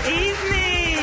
evening.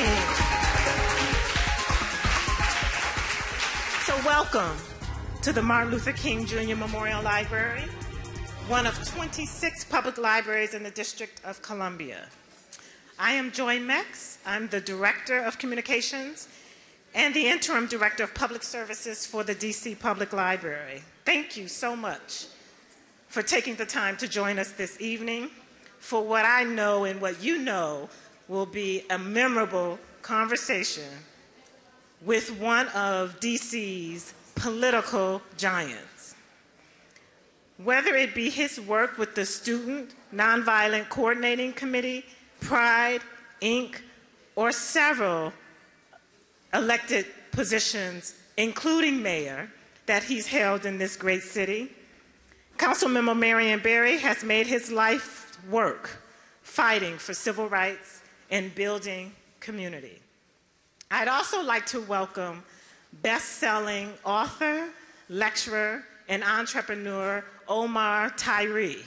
So welcome to the Martin Luther King Jr. Memorial Library, one of 26 public libraries in the District of Columbia. I am Joy Mex. I'm the Director of Communications and the Interim Director of Public Services for the DC Public Library. Thank you so much for taking the time to join us this evening for what I know and what you know will be a memorable conversation with one of DC's political giants. Whether it be his work with the Student Nonviolent Coordinating Committee, Pride, Inc., or several elected positions, including mayor, that he's held in this great city, Councilmember Marion Barry has made his life work fighting for civil rights and building community. I'd also like to welcome best-selling author, lecturer, and entrepreneur Omar Tyree.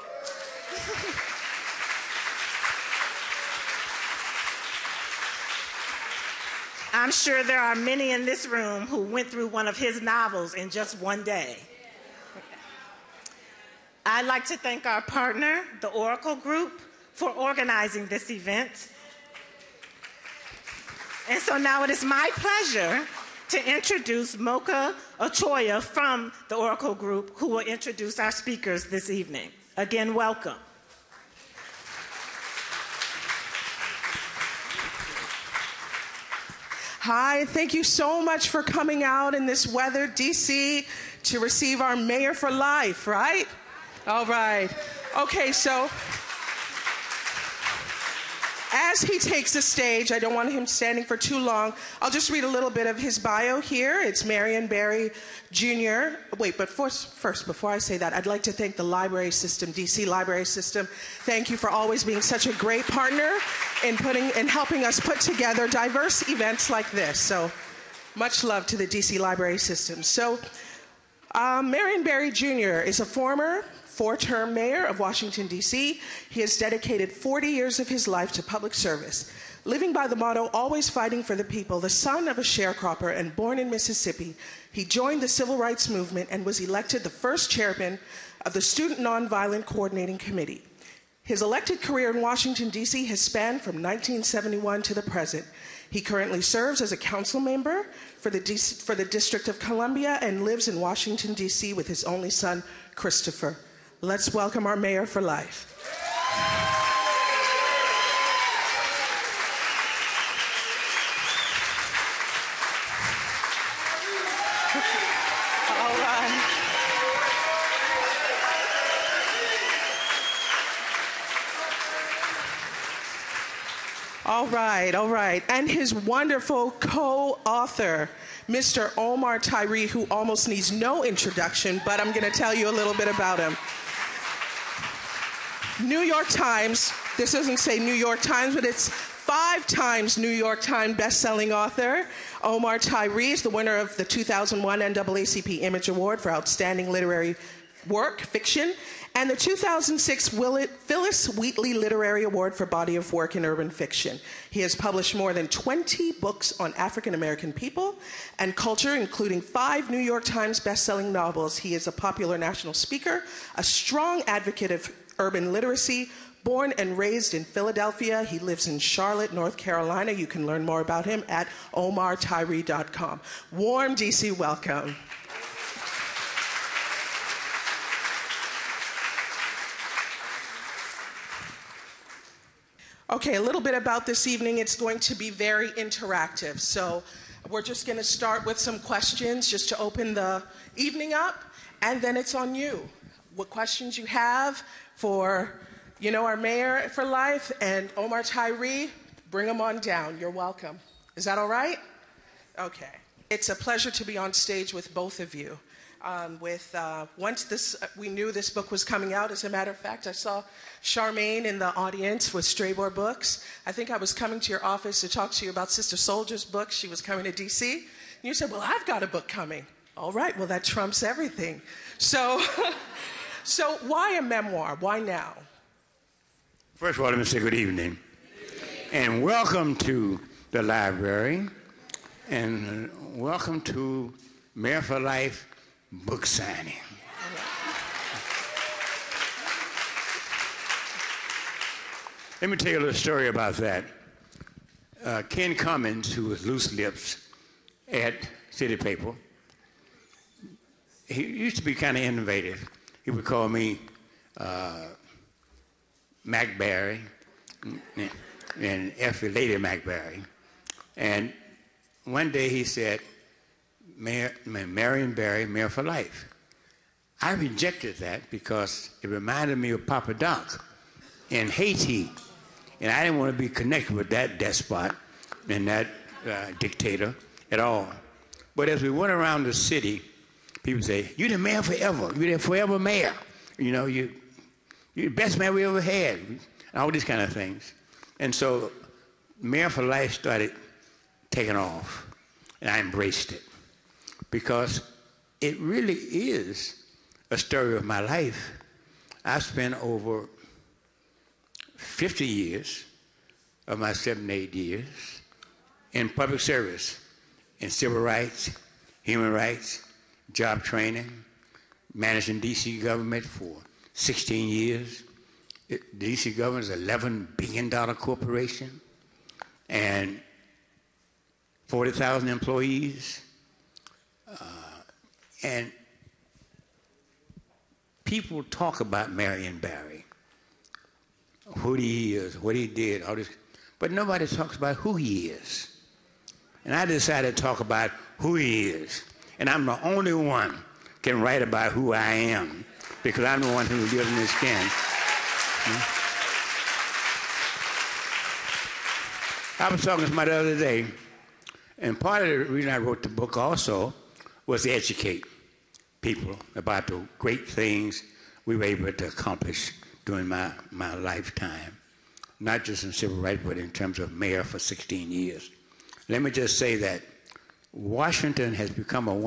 I'm sure there are many in this room who went through one of his novels in just one day. I'd like to thank our partner, the Oracle Group, for organizing this event. And so now it is my pleasure to introduce Mocha Ochoya from the Oracle Group, who will introduce our speakers this evening. Again, welcome. Hi, thank you so much for coming out in this weather, DC, to receive our mayor for life, right? All right. Okay, so as he takes the stage, I don't want him standing for too long. I'll just read a little bit of his bio here. It's Marion Barry, Jr. Wait, but first, before I say that, I'd like to thank the library system, DC Library System. Thank you for always being such a great partner in helping us put together diverse events like this. So much love to the DC Library System. So Marion Barry, Jr. is a former four-term mayor of Washington, D.C. He has dedicated 40 years of his life to public service, living by the motto, always fighting for the people. The son of a sharecropper and born in Mississippi, he joined the Civil Rights Movement and was elected the first chairman of the Student Nonviolent Coordinating Committee. His elected career in Washington, D.C. has spanned from 1971 to the present. He currently serves as a council member for the District of Columbia and lives in Washington, D.C. with his only son, Christopher. Let's welcome our mayor for life. All right. And his wonderful co-author, Mr. Omar Tyree, who almost needs no introduction, but I'm going to tell you a little bit about him. New York Times, this doesn't say New York Times, but it's 5 times New York Times best-selling author. Omar Tyree is the winner of the 2001 NAACP Image Award for Outstanding Literary Work, Fiction, and the 2006 Phyllis Wheatley Literary Award for Body of Work in Urban Fiction. He has published more than 20 books on African American people and culture, including 5 New York Times best-selling novels. He is a popular national speaker, a strong advocate of urban literacy. Born and raised in Philadelphia, he lives in Charlotte, North Carolina. You can learn more about him at omartyree.com. Warm DC welcome. Okay, a little bit about this evening. It's going to be very interactive. So we're just going to start with some questions just to open the evening up, and then it's on you. What questions you have for, our mayor for life and Omar Tyree, bring them on down. You're welcome. Is that all right? Okay. It's a pleasure to be on stage with both of you. Once we knew this book was coming out, as a matter of fact, I saw Charmaine in the audience with Strayboard Books. I think I was coming to your office to talk to you about Sister Soldier's book. She was coming to DC. And you said, well, I've got a book coming. All right, well, that trumps everything. So why a memoir? Why now? First of all, let me say good evening. And welcome to the library, and welcome to Mayor for Life book signing. Let me tell you a little story about that. Ken Cummins, who was loose lips at City Paper, he used to be kind of innovative. He would call me Mac Barry and Effie Lady Mac Barry. And one day he said, Marion Barry, Mayor for Life. I rejected that because it reminded me of Papa Doc in Haiti. And I didn't want to be connected with that despot and that dictator at all. But as we went around the city, people say, "You're the mayor forever. You're the forever mayor. You know, you're the best mayor we ever had." All these kind of things. And so Mayor for Life started taking off. And I embraced it. Because it really is a story of my life. I spent over 50 years of my 78 years in public service, in civil rights, human rights, job training, managing D.C. government for 16 years. The D.C. government is an $11 billion corporation and 40,000 employees. And people talk about Marion Barry, who he is, what he did, all this, but nobody talks about who he is. And I decided to talk about who he is. And I'm the only one can write about who I am because I'm the one who lives in his skin. I was talking to somebody the other day, and part of the reason I wrote the book also was to educate people about the great things we were able to accomplish during my lifetime, not just in civil rights, but in terms of mayor for 16 years. Let me just say that Washington has become a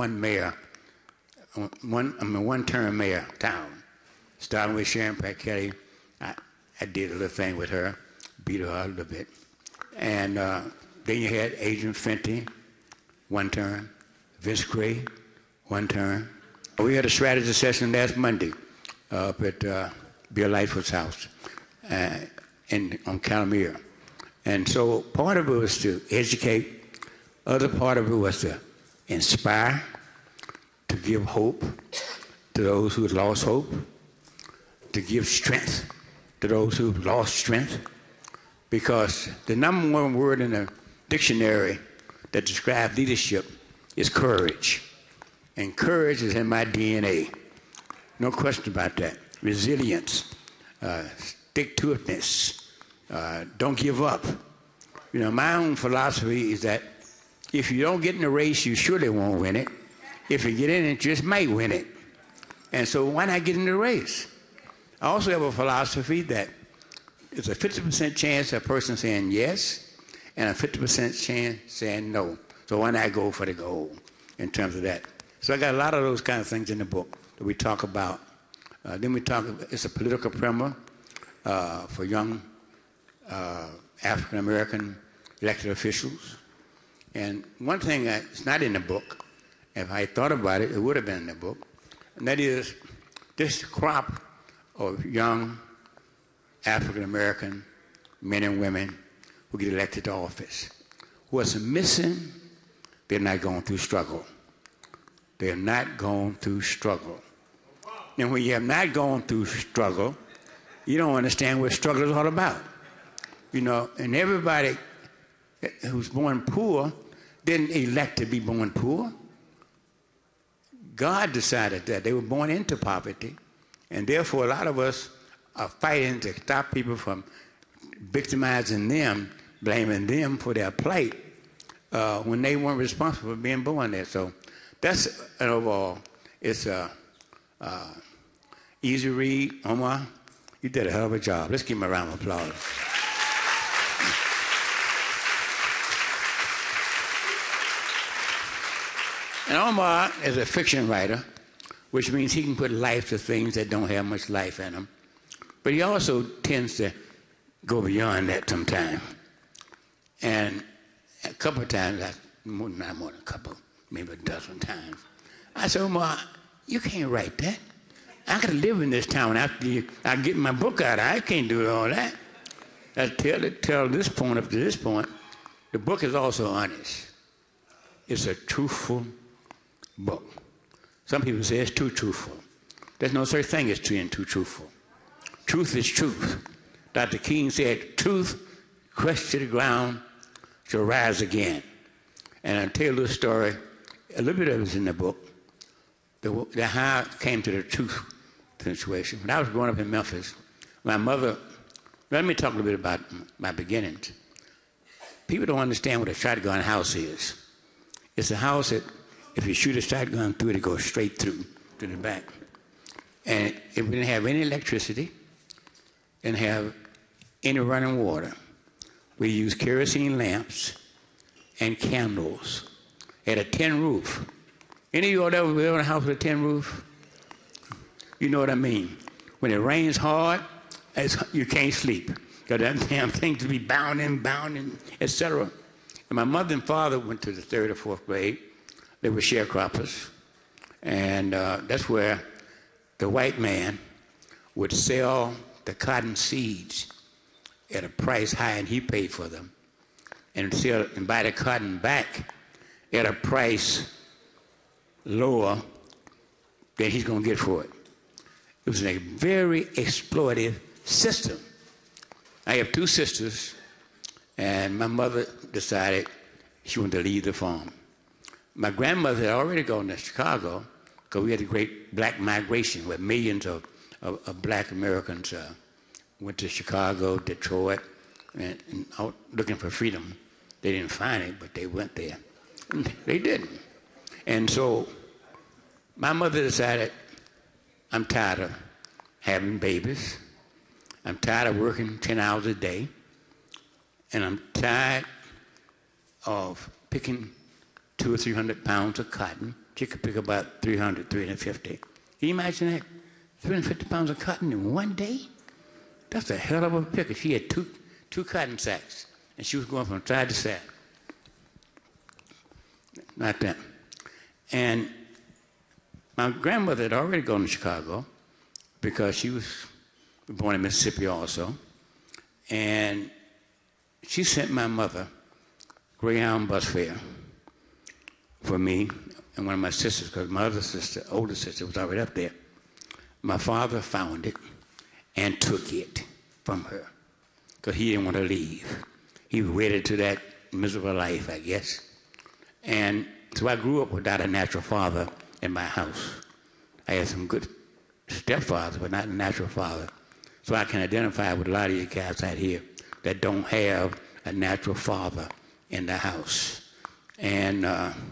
one-term mayor town, starting with Sharon Pat Kelly. I did a little thing with her, beat her a little bit. And then you had Adrian Fenty, one term, Vince Gray, one term. We had a strategy session last Monday up at Bill Lightfoot's house on Calamere. And so part of it was to educate, other part of it was to inspire, to give hope to those who had lost hope, to give strength to those who've lost strength, because the number one word in the dictionary that describes leadership is courage. And courage is in my DNA. No question about that. Resilience, stick-to-itiveness, don't give up. You know, my own philosophy is that if you don't get in the race, you surely won't win it. If you get in it, you just might win it. And so why not get in the race? I also have a philosophy that it's a 50% chance of a person saying yes and a 50% chance saying no. So why not go for the goal in terms of that? So I got a lot of those kind of things in the book that we talk about. Then we talk, it's a political primer for young African-American elected officials. And one thing that's not in the book, if I thought about it, it would have been in the book, and that is this crop of young African-American men and women who get elected to office. What's missing, they're not going through struggle. They're not going through struggle. And when you have not gone through struggle, you don't understand what struggle is all about. You know, and everybody who's born poor didn't elect to be born poor. God decided that they were born into poverty, and therefore a lot of us are fighting to stop people from victimizing them, blaming them for their plight when they weren't responsible for being born there. So that's an overall. It's a easy read. Omar, you did a hell of a job. Let's give him a round of applause. And Omar is a fiction writer, which means he can put life to things that don't have much life in them. But he also tends to go beyond that sometimes. And a couple of times, not more than a couple, maybe a dozen times, I said, Ma, you can't write that. I got to live in this town after I get my book out. I can't do all that. Till this point, up to this point, the book is also honest. It's a truthful book. Some people say it's too truthful. There's no such thing as being too truthful. Truth is truth. Dr. King said, truth, crushed to the ground, shall rise again. And I'll tell you a little story. A little bit of it is in the book. The how I came to the truth situation. When I was growing up in Memphis, my mother, let me talk a little bit about my beginnings. People don't understand what a shotgun house is. It's a house that if you shoot a shotgun through it, it goes straight through to the back. And it didn't have any electricity, didn't have any running water. We used kerosene lamps and candles. It had a tin roof. Any of you all ever live in a house with a tin roof? You know what I mean. When it rains hard, you can't sleep. Because that damn thing to be bounding, etc. And my mother and father went to the 3rd or 4th grade. They were sharecroppers. And that's where the white man would sell the cotton seeds at a price high, and he paid for them, and buy the cotton back at a price lower than he's going to get for it. It was a very exploitative system. I have 2 sisters, and my mother decided she wanted to leave the farm. My grandmother had already gone to Chicago because we had a great black migration where millions of black Americans went to Chicago, Detroit, and out looking for freedom. They didn't find it, but they went there. They didn't. And so my mother decided, I'm tired of having babies. I'm tired of working 10 hours a day. And I'm tired of picking 200 or 300 pounds of cotton. She could pick about 300, 350. Can you imagine that? 350 pounds of cotton in one day? That's a hell of a picker. She had two cotton sacks, and she was going from side to side. Like that. And my grandmother had already gone to Chicago because she was born in Mississippi also. And she sent my mother Greyhound bus fare for me and one of my sisters, because my other sister, older sister, was already up there. My father found it and took it from her because he didn't want to leave. He waited to that miserable life, I guess. And so I grew up without a natural father in my house. I had some good stepfathers, but not a natural father. So I can identify with a lot of you guys out here that don't have a natural father in the house. And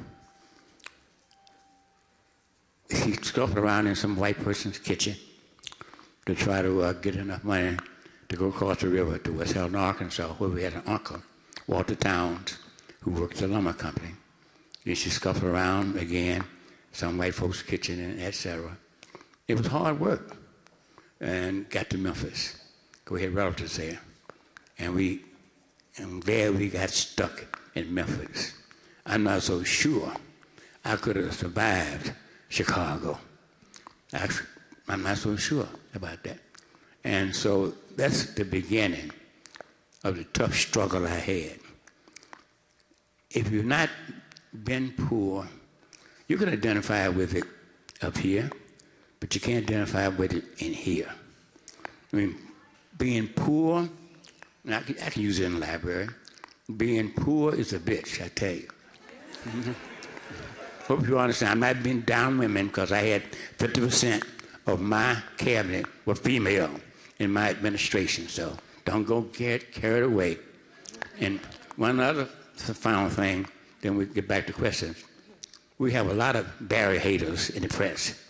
he scuffled around in some white person's kitchen to try to get enough money to go across the river to West Helena, Arkansas, where we had an uncle, Walter Towns, who worked at the lumber company. And she scuffled around again, some white folks' kitchen, and etc. It was hard work. And got to Memphis. We had relatives there. And there we got stuck in Memphis. I'm not so sure I could have survived Chicago. I'm not so sure about that. And so that's the beginning of the tough struggle I had. If you've not been poor, you can identify with it up here, but you can't identify with it in here. I mean, being poor, and I can use it in the library, being poor is a bitch, I tell you. Hope you understand. I'm not being down women because I had 50% of my cabinet were female in my administration, so don't go get carried away. And one other final thing, then we get back to questions. We have a lot of Barry haters in the press.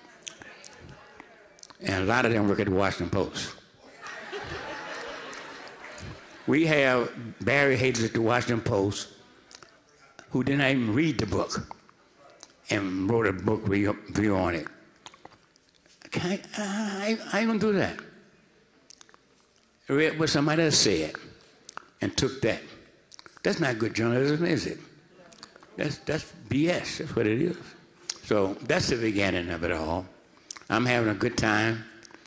And a lot of them work at the Washington Post. We have Barry haters at the Washington Post who didn't even read the book and wrote a book review on it. I ain't gonna do that. I read what somebody else said and took that. That's not good journalism, is it? That's BS. That's what it is. So that's the beginning of it all. I'm having a good time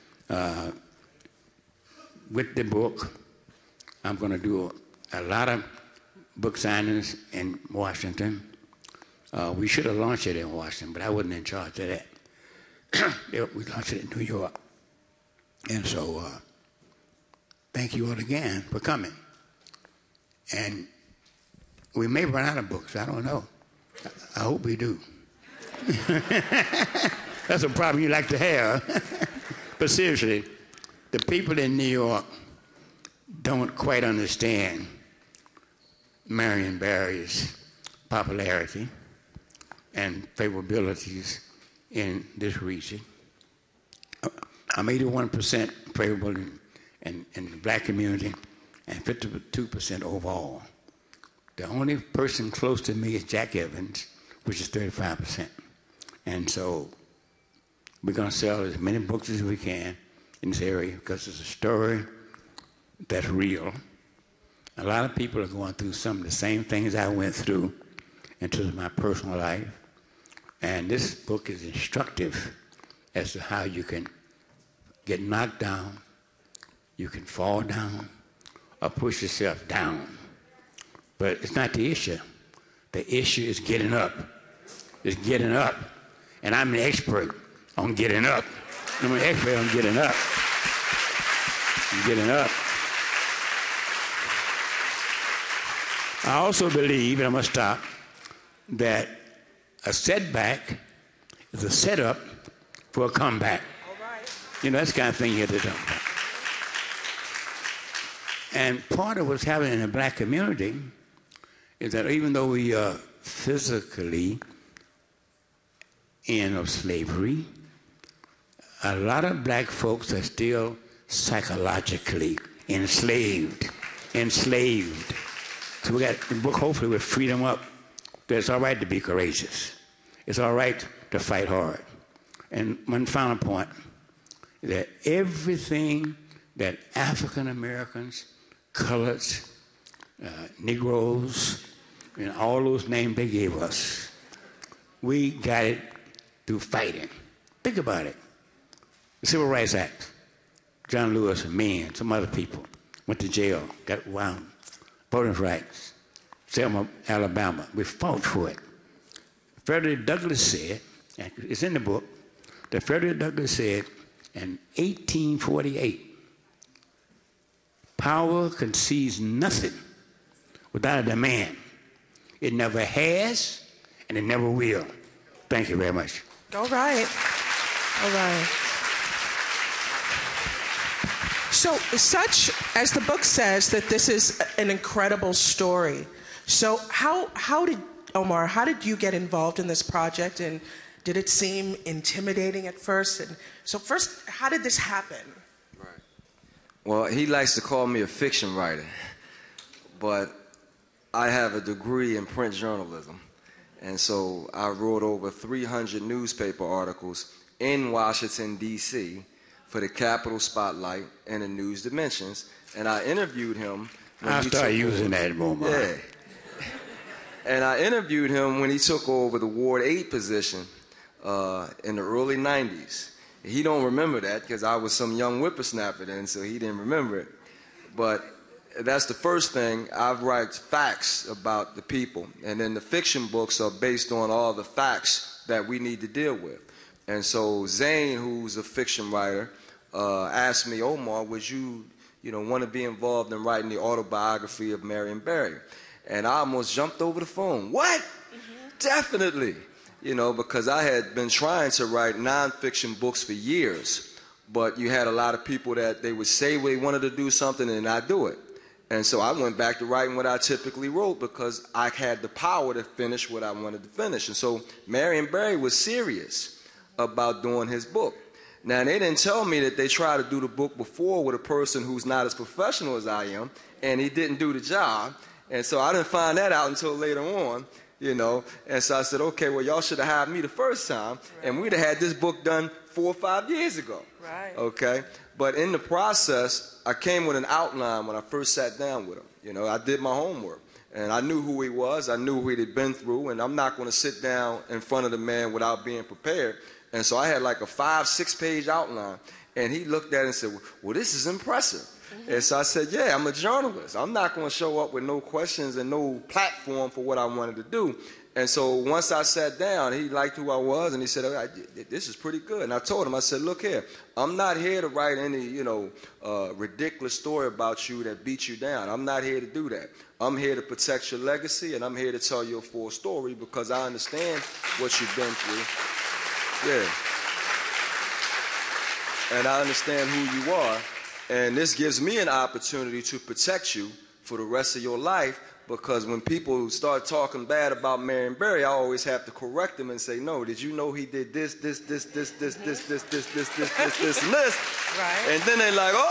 with the book. I'm going to do a lot of book signings in Washington. We should have launched it in Washington, but I wasn't in charge of that. We launched it in New York. And so thank you all again for coming. And we may run out of books. I don't know. I hope we do. That's a problem you like to have. But seriously, the people in New York don't quite understand Marion Barry's popularity and favorabilities in this region. I'm 81% favorable in the black community and 52% overall. The only person close to me is Jack Evans, which is 35%. And so we're going to sell as many books as we can in this area because it's a story that's real. A lot of people are going through some of the same things I went through in terms of my personal life. And this book is instructive as to how you can get knocked down, you can fall down, or push yourself down. But it's not the issue. The issue is getting up. It's getting up. And I'm an expert on getting up. I'm an expert on getting up. I'm getting up. I also believe, and I'm going to stop, that a setback is a setup for a comeback. All right. You know, that's the kind of thing you have to talk about. And part of what's happening in the black community is that even though we are physically end of slavery, a lot of black folks are still psychologically enslaved. So we got the book, hopefully, with freedom up, that it's all right to be courageous. It's all right to fight hard. And one final point, that everything that African Americans, coloreds, Negroes, and all those names they gave us, we got it through fighting. Think about it. The Civil Rights Act, John Lewis and me and some other people went to jail, got wound. Voting rights, Selma, Alabama. We fought for it. Frederick Douglass said, and it's in the book, that Frederick Douglass said in 1848, power concedes nothing without a demand. It never has, and it never will. Thank you very much. All right. All right. So, such as the book says, that this is an incredible story. So, how did Omar? How did you get involved in this project, and did it seem intimidating at first? And so, first, how did this happen? Right. Well, he likes to call me a fiction writer, but I have a degree in print journalism, and so I wrote over 300 newspaper articles in Washington, D.C., for the Capitol Spotlight and the News Dimensions, and I interviewed him. I'll start using that more. Yeah. And I interviewed him when he took over the Ward 8 position in the early 90s. He don't remember that because I was some young whippersnapper then, so he didn't remember it. But that's the first thing. I write facts about the people, and then the fiction books are based on all the facts that we need to deal with. And so Zane, who's a fiction writer, asked me, Omar, would you want to be involved in writing the autobiography of Marion Barry? And I almost jumped over the phone. What? Mm-hmm. Definitely. Because I had been trying to write nonfiction books for years, but you had a lot of people that they would say they wanted to do something and not do it. And so I went back to writing what I typically wrote because I had the power to finish what I wanted to finish. And so Marion Barry was serious about doing his book. Now, they didn't tell me that they tried to do the book before with a person who's not as professional as I am, and he didn't do the job. And so I didn't find that out until later on, And so I said, okay, well, y'all should have had me the first time, and we'd have had this book done 4 or 5 years ago. Right. Okay? But in the process, I came with an outline when I first sat down with him. I did my homework. And I knew who he was. I knew what he'd been through. And I'm not going to sit down in front of the man without being prepared. And so I had like a 5-6 page outline. And he looked at it and said, well, this is impressive. And so I said, yeah, I'm a journalist. I'm not going to show up with no questions and no platform for what I wanted to do. And so once I sat down, he liked who I was, and he said, oh, this is pretty good. And I told him, I said, look here, I'm not here to write any, ridiculous story about you that beats you down. I'm not here to do that. I'm here to protect your legacy, and I'm here to tell your full story because I understand what you've been through. Yeah. And I understand who you are. And this gives me an opportunity to protect you for the rest of your life, because when people start talking bad about Marion Barry, I always have to correct them and say, no, did you know he did this, and this? Right. And then they're like,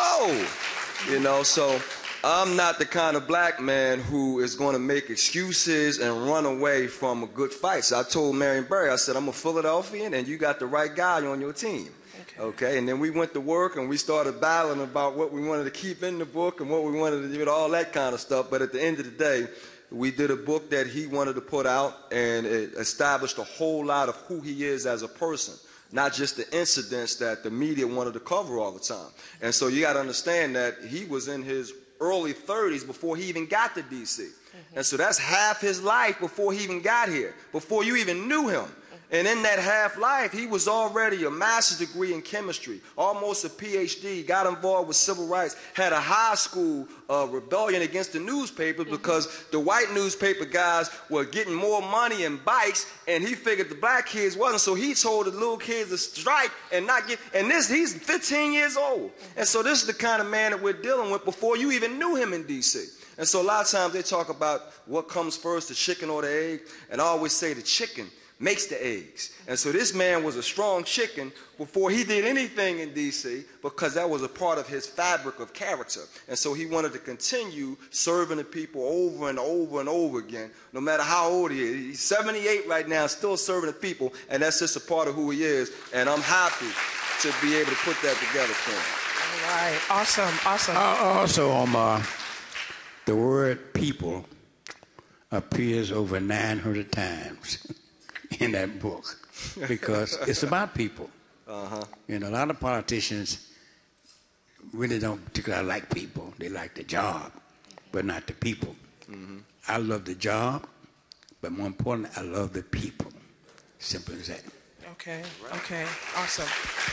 oh, so I'm not the kind of black man who is going to make excuses and run away from a good fight. So I told Marion Barry, I said, I'm a Philadelphian, and you got the right guy on your team. Okay, and then we went to work and we started battling about what we wanted to keep in the book and what we wanted to do, all that kind of stuff. But at the end of the day, we did a book that he wanted to put out, and it established a whole lot of who he is as a person, not just the incidents that the media wanted to cover all the time. And so you got to understand that he was in his early 30s before he even got to D.C. And so that's half his life before he even got here, before you even knew him. And in that half life, he was already a master's degree in chemistry, almost a PhD, got involved with civil rights, had a high school rebellion against the newspapers because the white newspaper guys were getting more money and bikes, and he figured the black kids wasn't, so he told the little kids to strike and not get, and he's 15 years old. And so this is the kind of man that we're dealing with before you even knew him in D.C. And so a lot of times they talk about what comes first, the chicken or the egg, and I always say the chicken makes the eggs. And so this man was a strong chicken before he did anything in D.C. because that was a part of his fabric of character. And so he wanted to continue serving the people over and over and over again, no matter how old he is. He's 78 right now, still serving the people, and that's just a part of who he is. And I'm happy to be able to put that together for him. All right, awesome, awesome. Also, Omar, the word people appears over 900 times in that book because it's about people. A lot of politicians really don't particularly like people. They like the job, but not the people. I love the job, but more importantly, I love the people. Simple as that. Okay, okay, awesome.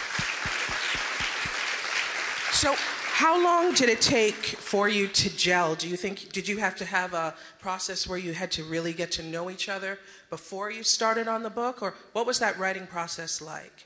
So how long did it take for you to gel? Did you have to have a process where you had to really get to know each other before you started on the book? Or what was that writing process like?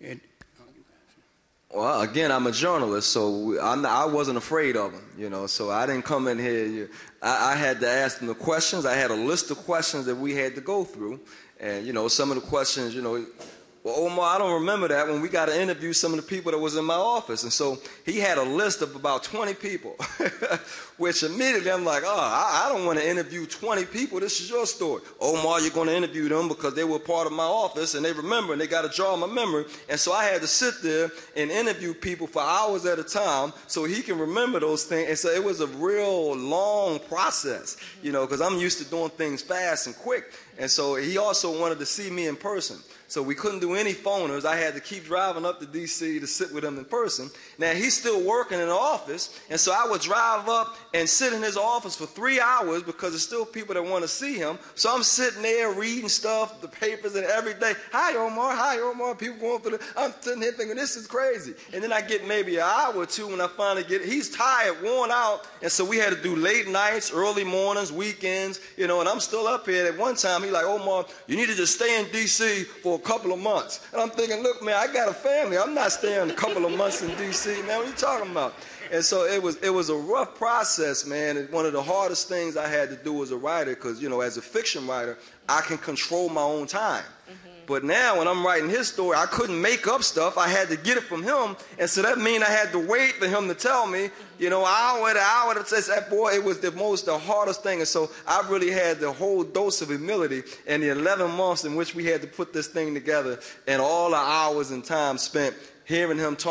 Well, again, I'm a journalist, so I wasn't afraid of them, so I didn't come in here. I had to ask them the questions. I had a list of questions that we had to go through. And, some of the questions, well, Omar, I don't remember that when we got to interview some of the people that was in my office. And so he had a list of about 20 people, which immediately I'm like, I don't want to interview 20 people. This is your story. Omar, you're going to interview them because they were part of my office and they remember and they got to draw my memory. And so I had to sit there and interview people for hours at a time so he can remember those things. And so it was a real long process, because I'm used to doing things fast and quick. And so he also wanted to see me in person. So we couldn't do any phoners. I had to keep driving up to D.C. to sit with him in person. Now, he's still working in the office, and so I would drive up and sit in his office for 3 hours because there's still people that want to see him. So I'm sitting there reading stuff, the papers, and every day, hi, Omar, people going through I'm sitting here thinking, this is crazy. And then I get maybe an hour or two when I finally he's tired, worn out, and so we had to do late nights, early mornings, weekends, and I'm still up here. At one time, he's like, Omar, you need to just stay in D.C. for a couple of months. And I'm thinking, look, man, I got a family. I'm not staying a couple of months in D.C., man. What are you talking about? And so it was a rough process, man. And one of the hardest things I had to do as a writer, because, as a fiction writer, I can control my own time. But now when I'm writing his story, I couldn't make up stuff. I had to get it from him. And so that means I had to wait for him to tell me, hour to hour. Boy, it was the hardest thing. And so I really had the whole dose of humility in the 11 months in which we had to put this thing together and all the hours and time spent hearing him talk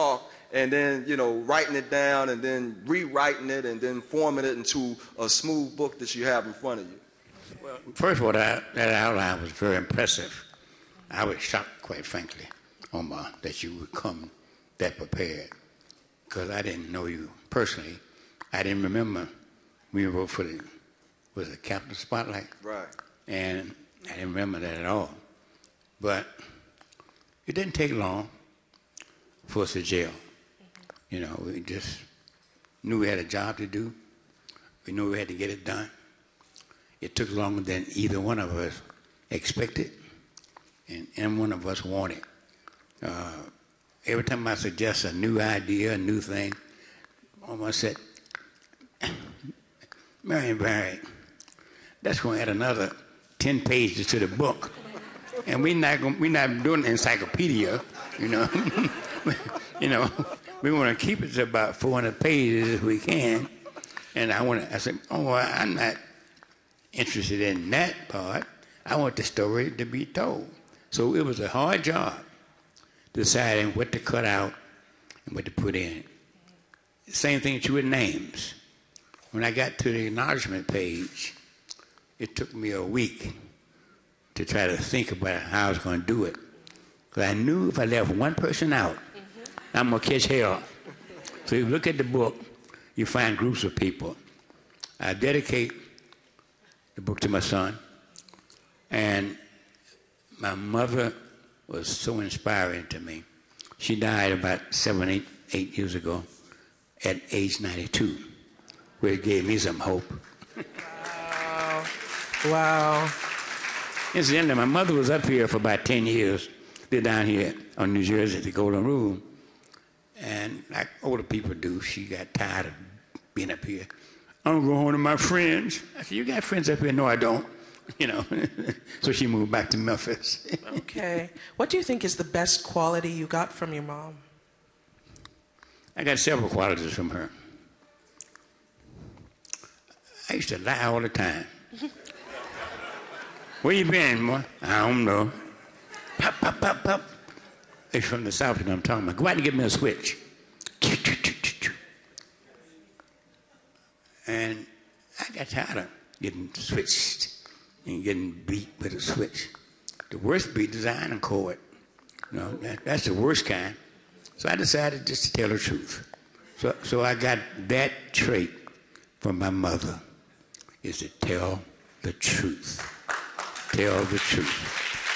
and then, you know, writing it down and then rewriting it and then forming it into a smooth book that you have in front of you? Well, first of all, that outline was very impressive. I was shocked, quite frankly, Omar, that you would come that prepared, because I didn't know you personally. I didn't remember when you wrote for was it Captain Spotlight? Right. And I didn't remember that at all. But it didn't take long for us to jail. You know, we just knew we had a job to do. We knew we had to get it done. It took longer than either one of us expected, and one of us wanted. Every time I suggest a new idea, a new thing, almost said, Marion Barry, that's going to add another 10 pages to the book. And we're not doing an encyclopedia, you know. You know, we want to keep it to about 400 pages if we can. And I said, oh, well, I'm not interested in that part. I want the story to be told. So it was a hard job deciding what to cut out and what to put in. Same thing with names. When I got to the acknowledgement page, it took me a week to try to think about how I was going to do it. Because I knew if I left one person out, I'm going to catch hell. So if you look at the book, you find groups of people. I dedicate the book to my son. And my mother was so inspiring to me. She died about 8 years ago at age 92, which gave me some hope. Wow. Wow. Incidentally, my mother was up here for about 10 years. They're down here on New Jersey at the Golden Rule. And like older people do, she got tired of being up here. I'm going to go home to my friends. I said, you got friends up here? No, I don't. You know, so she moved back to Memphis. Okay. What do you think is the best quality you got from your mom? I got several qualities from her. I used to lie all the time. Where you been, boy? I don't know. Pop, pop, pop, pop. It's from the South that I'm talking about. Go out and get me a switch. And I got tired of getting switched and getting beat with a switch. The worst beat is iron cord. You know, that's the worst kind. So I decided just to tell the truth. So I got that trait from my mother, is to tell the truth. Tell the truth.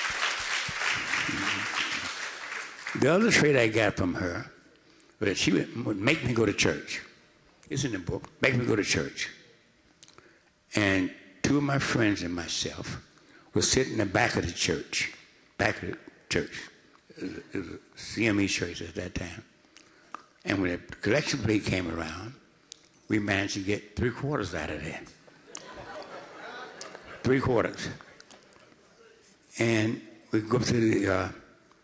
The other trait I got from her was that she would make me go to church. It's in the book. Make me go to church. And two of my friends and myself would sit in the back of the church. Back of the church. It was a CME church at that time. And when the collection plate came around, we managed to get 3/4 out of there. 3/4. And we'd go to the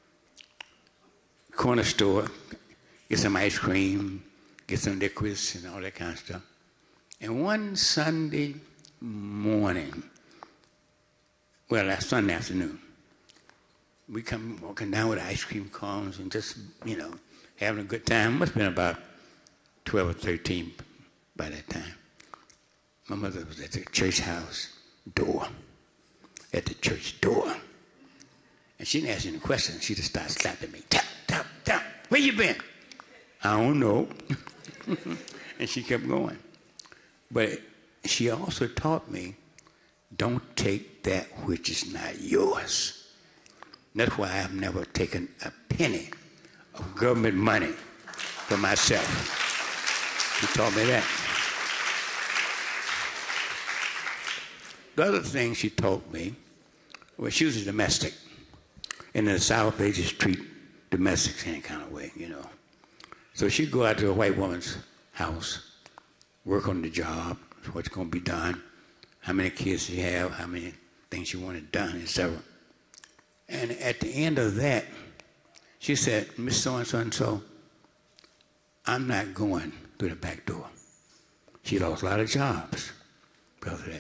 corner store, get some ice cream, get some liquids and all that kind of stuff. And one Sunday morning, well, last Sunday afternoon, we come walking down with ice cream cones and just, you know, having a good time. Must have been about 12 or 13 by that time. My mother was at the church house door, at the church door. And she didn't ask any questions. She just started slapping me. Tap, tap, tap. Where you been? I don't know. And she kept going. But she also taught me, don't take that which is not yours. And that's why I've never taken a penny of government money for myself. She taught me that. The other thing she taught me was she was a domestic. In the South, they just treat domestics any kind of way, you know. So she'd go out to a white woman's house, work on the job, what's going to be done, how many kids she have, how many things she wanted done, etc. And at the end of that, she said, Miss So-and-so and so, I'm not going through the back door. She lost a lot of jobs because of that.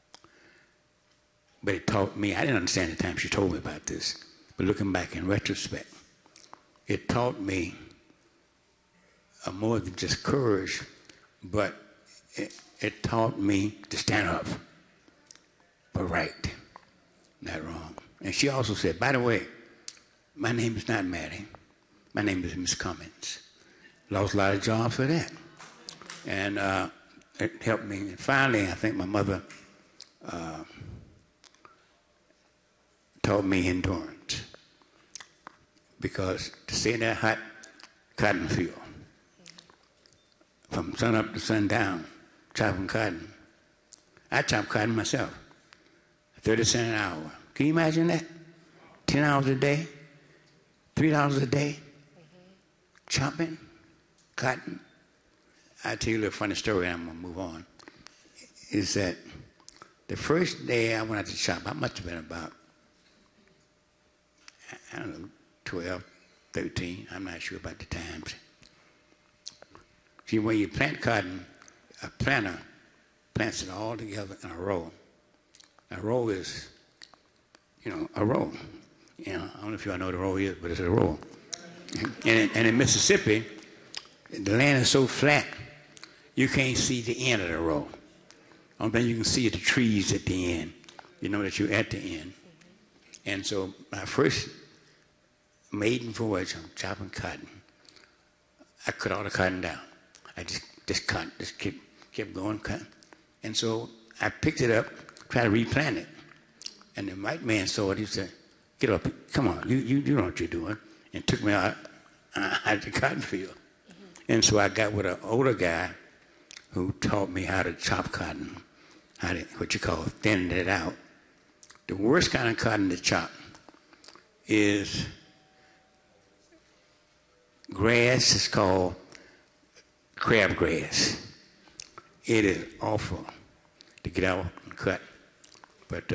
But it taught me, I didn't understand the time she told me about this, but looking back in retrospect, it taught me more than just courage, but it taught me to stand up for right, not wrong. And she also said, by the way, my name is not Maddie. My name is Miss Cummins. Lost a lot of jobs for that. And it helped me. And finally, I think my mother taught me endurance. Because to stay in that hot cotton field, from sun up to sundown, chopping cotton. I chop cotton myself, 30 cents an hour. Can you imagine that? 10 hours a day, $3 a day, chopping cotton. I'll tell you a little funny story, and I'm going to move on. Is that the first day I went out to chop, I must have been about, I don't know, 12, 13. I'm not sure about the times. See, when you plant cotton, a planter plants it all together in a row. A row is, a row. I don't know if y'all know what a row is, but it's a row. And in Mississippi, the land is so flat, you can't see the end of the row. Only thing you can see is the trees at the end. You know that you're at the end. And so my first maiden voyage on chopping cotton, I cut all the cotton down. I just kept going cutting. And so I picked it up, tried to replant it. And the white man saw it. He said, "Get up, come on, you know what you're doing," and took me out the cotton field. And so I got with an older guy who taught me how to chop cotton, how to, what you call thinning it out. The worst kind of cotton to chop is grass. It's called crabgrass. It is awful to get out and cut. But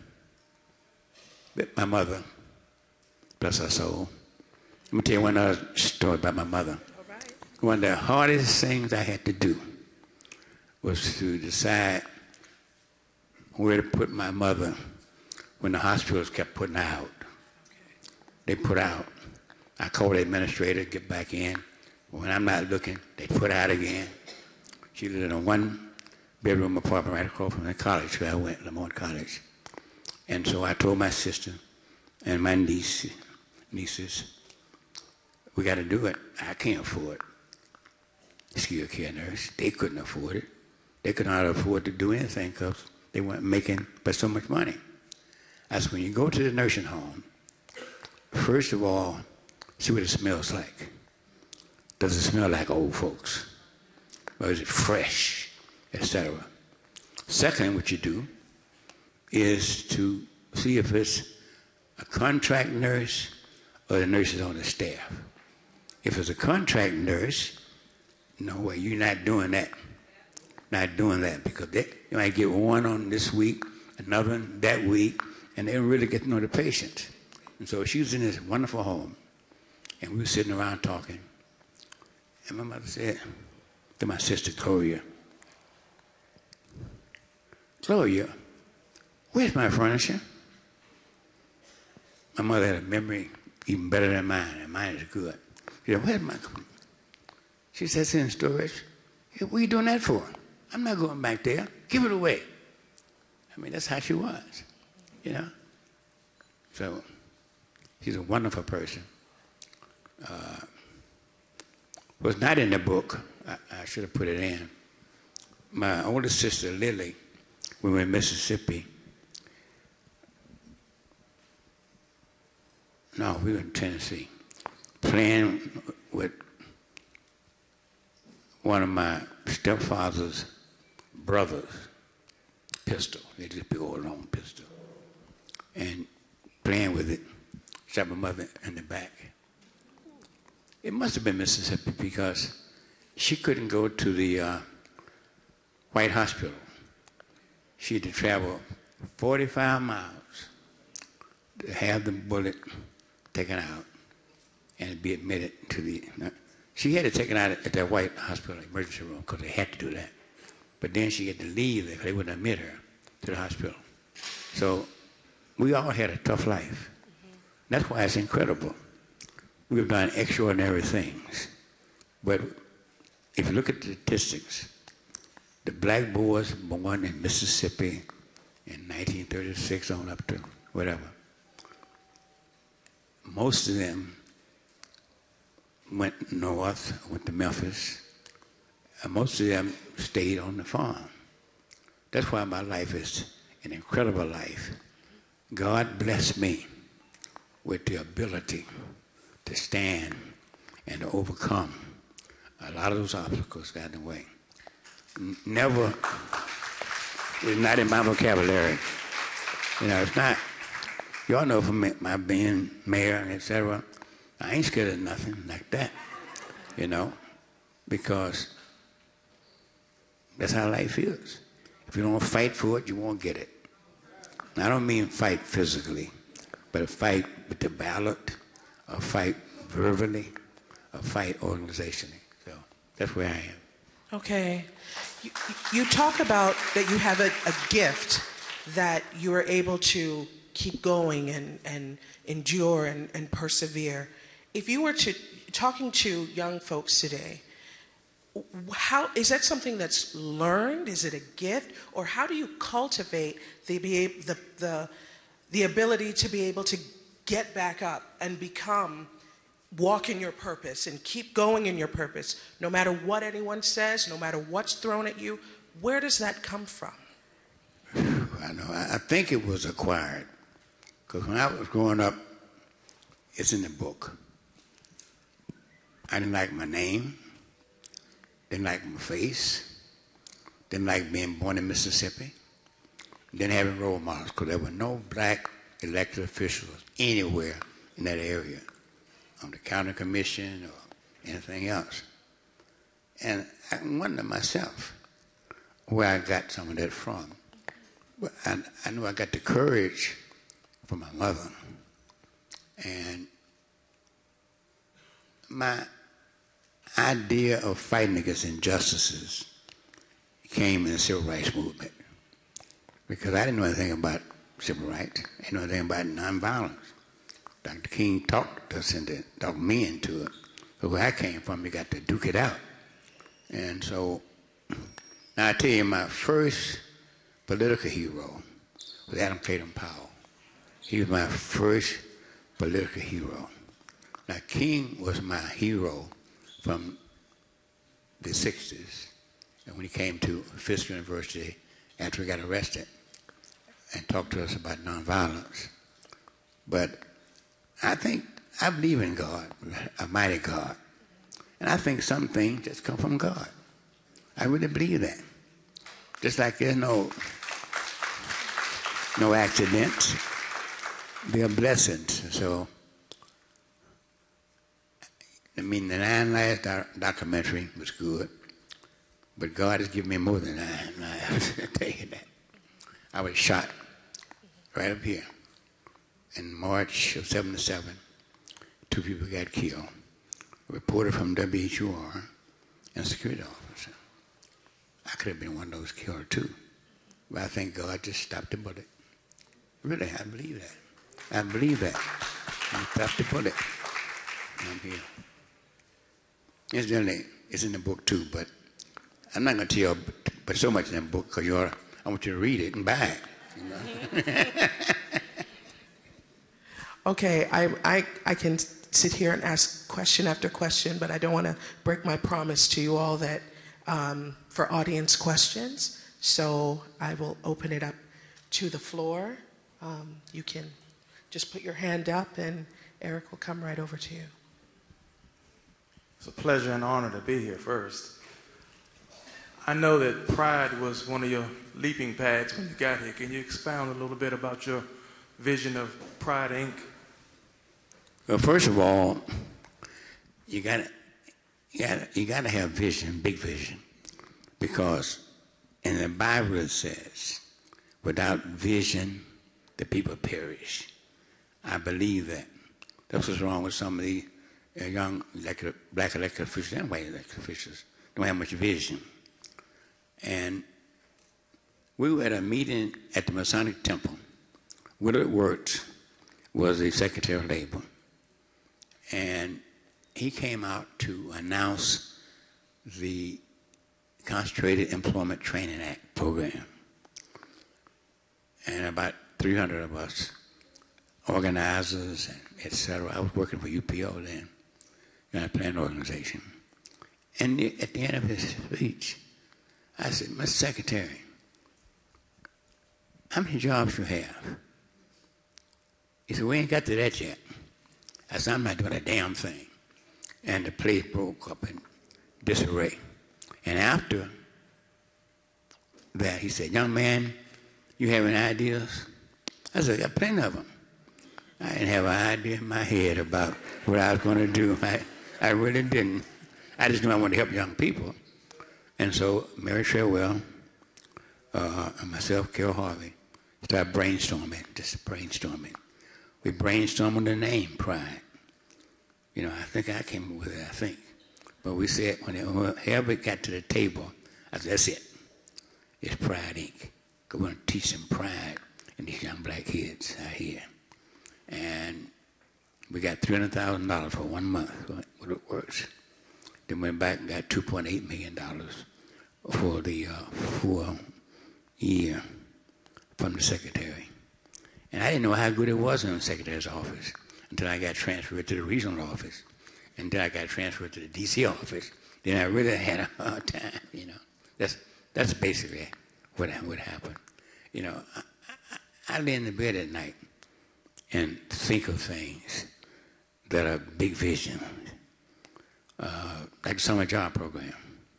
my mother, bless her soul, let me tell you one other story about my mother. All right. One of the hardest things I had to do was to decide where to put my mother when the hospitals kept putting her out. Okay. They put out. I called the administrator, get back in. When I'm not looking, they put out again. She lived in a one-bedroom apartment right across from the college where I went, Lamont College. And so I told my sister and my nieces, we got to do it. I can't afford skilled care nurse. They couldn't afford it. They could not afford to do anything because they weren't making but so much money. That's when you go to the nursing home, first of all, see what it smells like. Does it smell like old folks? Or is it fresh, etc.? Second, what you do is to see if it's a contract nurse or the nurses on the staff. If it's a contract nurse, no way, you're not doing that. Not doing that, because you might get one on this week, another one that week, and they don't really get to know the patient. And so she was in this wonderful home, and we were sitting around talking. And my mother said to my sister, Gloria, where's my furniture? My mother had a memory even better than mine, and mine is good. She said, where's my... She said, it's in storage. What are you doing that for? I'm not going back there. Give it away. I mean, that's how she was, So she's a wonderful person. Was not in the book. I should have put it in. My older sister, Lily, we were in Mississippi. No, we were in Tennessee, playing with one of my stepfather's brothers' pistol. They just big old long pistol. And playing with it, shot my mother in the back. It must have been Mississippi because she couldn't go to the White Hospital. She had to travel 45 miles to have the bullet taken out and be admitted to the... She had to take it out at the White Hospital emergency room because they had to do that. But then she had to leave if they wouldn't admit her to the hospital. So we all had a tough life. That's why it's incredible. We've done extraordinary things. But if you look at the statistics, the black boys born in Mississippi in 1936 on up to whatever, most of them went north, went to Memphis, and most of them stayed on the farm. That's why my life is an incredible life. God blessed me with the ability to stand and to overcome a lot of those obstacles got in the way. Never, it's not in my vocabulary. You know, it's not. Y'all know from my being mayor and et cetera, I ain't scared of nothing like that, you know, because that's how life is. If you don't fight for it, you won't get it. I don't mean fight physically, but a fight with the ballot, a fight verbally, a fight organizationally. So that's where I am. Okay. You talk about that you have a gift that you are able to keep going and endure and persevere. If you were talking to young folks today, how is that something that's learned? Is it a gift? Or how do you cultivate the ability to be able to get back up and walk in your purpose and keep going in your purpose, no matter what anyone says, no matter what's thrown at you? Where does that come from? I know. I think it was acquired. Because when I was growing up, it's in the book. I didn't like my name. Didn't like my face. Didn't like being born in Mississippi. Didn't have any role models because there were no black elected officials anywhere in that area, on the county commission or anything else. And I wonder myself where I got some of that from. But I knew I got the courage from my mother. And my idea of fighting against injustices came in the civil rights movement. Because I didn't know anything about civil rights. I didn't know anything about nonviolence. Dr. King talked me into it. But where I came from, you got to duke it out. And so, now I tell you, my first political hero was Adam Clayton Powell. He was my first political hero. Now, King was my hero from the 60s, and when he came to Fisk University after he got arrested and talked to us about nonviolence. But I believe in God, a mighty God. And I think some things just come from God. I really believe that. Just like there's no accidents, they're blessings. So, I mean, the 9 Lives documentary was good, but God has given me more than 9 lives. I tell you that. I was shot right up here in March of '77. 2 people got killed. A reporter from WHUR and a security officer. I could have been one of those killed too, but I think God just stopped the bullet. Really, I believe that. I believe that. He stopped the bullet. I'm here. Incidentally, it's in the book too, but I'm not going to tell you but so much in the book because I want you to read it and buy it. You know? Okay, I can sit here and ask question after question, but I don't want to break my promise to you all that for audience questions. So I will open it up to the floor. You can just put your hand up and Eric will come right over to you. It's a pleasure and honor to be here first. I know that Pride was one of your leaping pads when you got here. Can you expound a little bit about your vision of Pride, Inc.? Well, first of all, you gotta have vision, big vision, because in the Bible it says, without vision, the people perish. I believe that. That's what's wrong with some of the young black elected officials and white elected officials. Don't have much vision. And we were at a meeting at the Masonic Temple. Willard Wirtz was the Secretary of Labor. And he came out to announce the Concentrated Employment Training Act program. And about 300 of us, organizers, and et cetera. I was working for UPO then, United Plan Organization. And at the end of his speech, I said, Mr. Secretary, how many jobs you have? He said, we ain't got to that yet. I said, I'm not doing a damn thing. And the place broke up in disarray. And after that, he said, young man, you have any ideas? I said, I got plenty of them. I didn't have an idea in my head about what I was going to do. I really didn't. I just knew I wanted to help young people. And so Mary Sherwell and myself, Carol Harvey, started brainstorming. We brainstormed the name Pride. You know, I think I came up with it, But we said, whenever it got to the table, I said, that's it. It's Pride, Inc. We're going to teach them pride in these young black kids out here. And we got $300,000 for 1 month, what it works. Then went back and got $2.8 million for the full year from the secretary. And I didn't know how good it was in the secretary's office until I got transferred to the regional office. Until I got transferred to the DC office. Then I really had a hard time, you know. That's basically what happened. You know, I lay in the bed at night and think of things that are big vision, like the summer job program.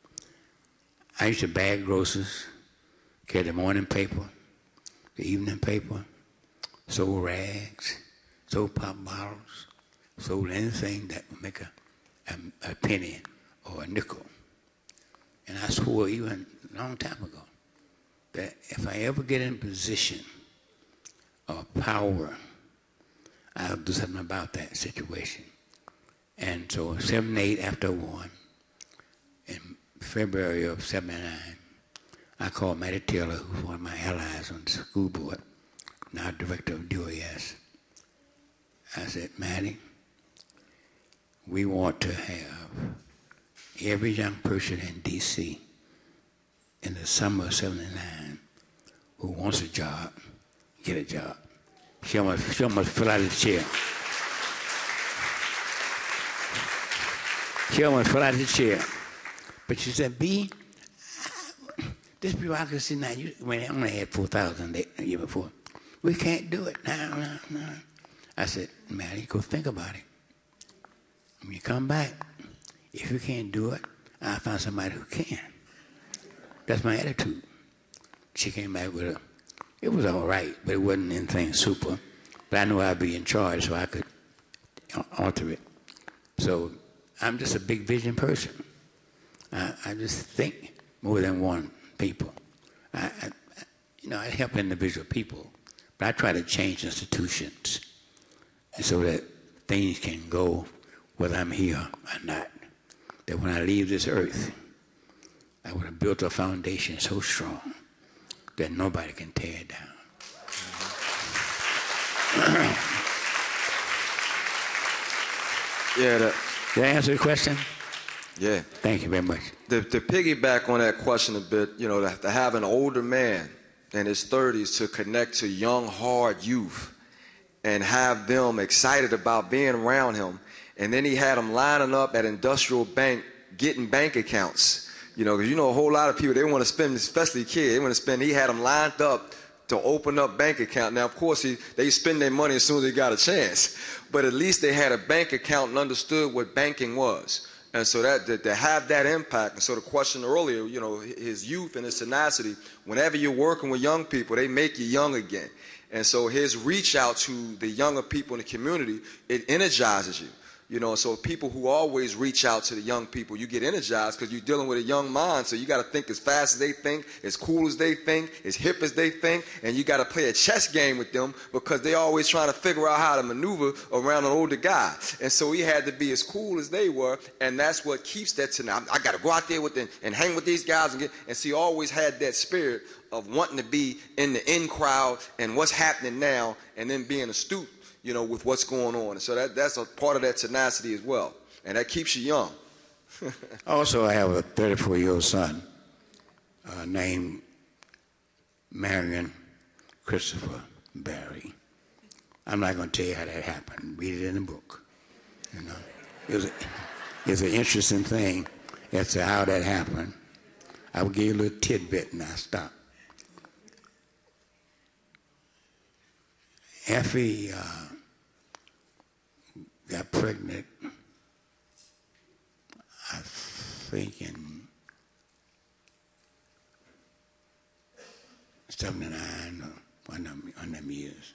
I used to bag groceries, carry the morning paper, the evening paper, sold rags, sold pop bottles, sold anything that would make a penny or a nickel. And I swore even a long time ago that if I ever get in a position of power, I'll do something about that situation. And so in 78, after I won, in February of 79, I called Matty Taylor, who's one of my allies on the school board, now director of DOES. I said, Matty, we want to have every young person in D.C. in the summer of 79 who wants a job, get a job. She almost fell out of the chair. She almost fell out of the chair. But she said, B, this bureaucracy now, when I only had 4,000 the year before, we can't do it. No. I said, Matty, go think about it. When you come back, if you can't do it, I'll find somebody who can. That's my attitude. She came back with it was all right, but it wasn't anything super. But I knew I'd be in charge, so I could alter it. So I'm just a big vision person. I just think more than one people. I help individual people, but I try to change institutions so that things can go whether I'm here or not. That when I leave this earth, I would have built a foundation so strong that nobody can tear it down. Yeah. Did I answer the question? Yeah. Thank you very much. To piggyback on that question a bit, to have an older man in his 30s to connect to young, hard youth and have them excited about being around him. And then he had them lining up at Industrial Bank getting bank accounts. Because a whole lot of people, they want to spend, especially kids, they want to spend, he had them lined up to open up bank account. Now, of course, they spend their money as soon as they got a chance. But at least they had a bank account and understood what banking was. And so that to have that impact, and so the question earlier, his youth and his tenacity, whenever you're working with young people, they make you young again. And so his reach out to the younger people in the community, it energizes you. So people who always reach out to the young people, you get energized because you're dealing with a young mind. So you got to think as fast as they think, as cool as they think, as hip as they think, and you got to play a chess game with them because they always trying to figure out how to maneuver around an older guy. And so he had to be as cool as they were, and that's what keeps that tonight. I got to go out there with them and hang with these guys and see, he always had that spirit of wanting to be in the in crowd and what's happening now, and then being astute, with what's going on. And so that's a part of that tenacity as well. And that keeps you young. Also, I have a 34-year-old son named Marion Christopher Barry. I'm not going to tell you how that happened. Read it in the book. You know, it's an interesting thing as to how that happened. I will give you a little tidbit and I'll stop. Effie got pregnant, I think in 79 or one of them years.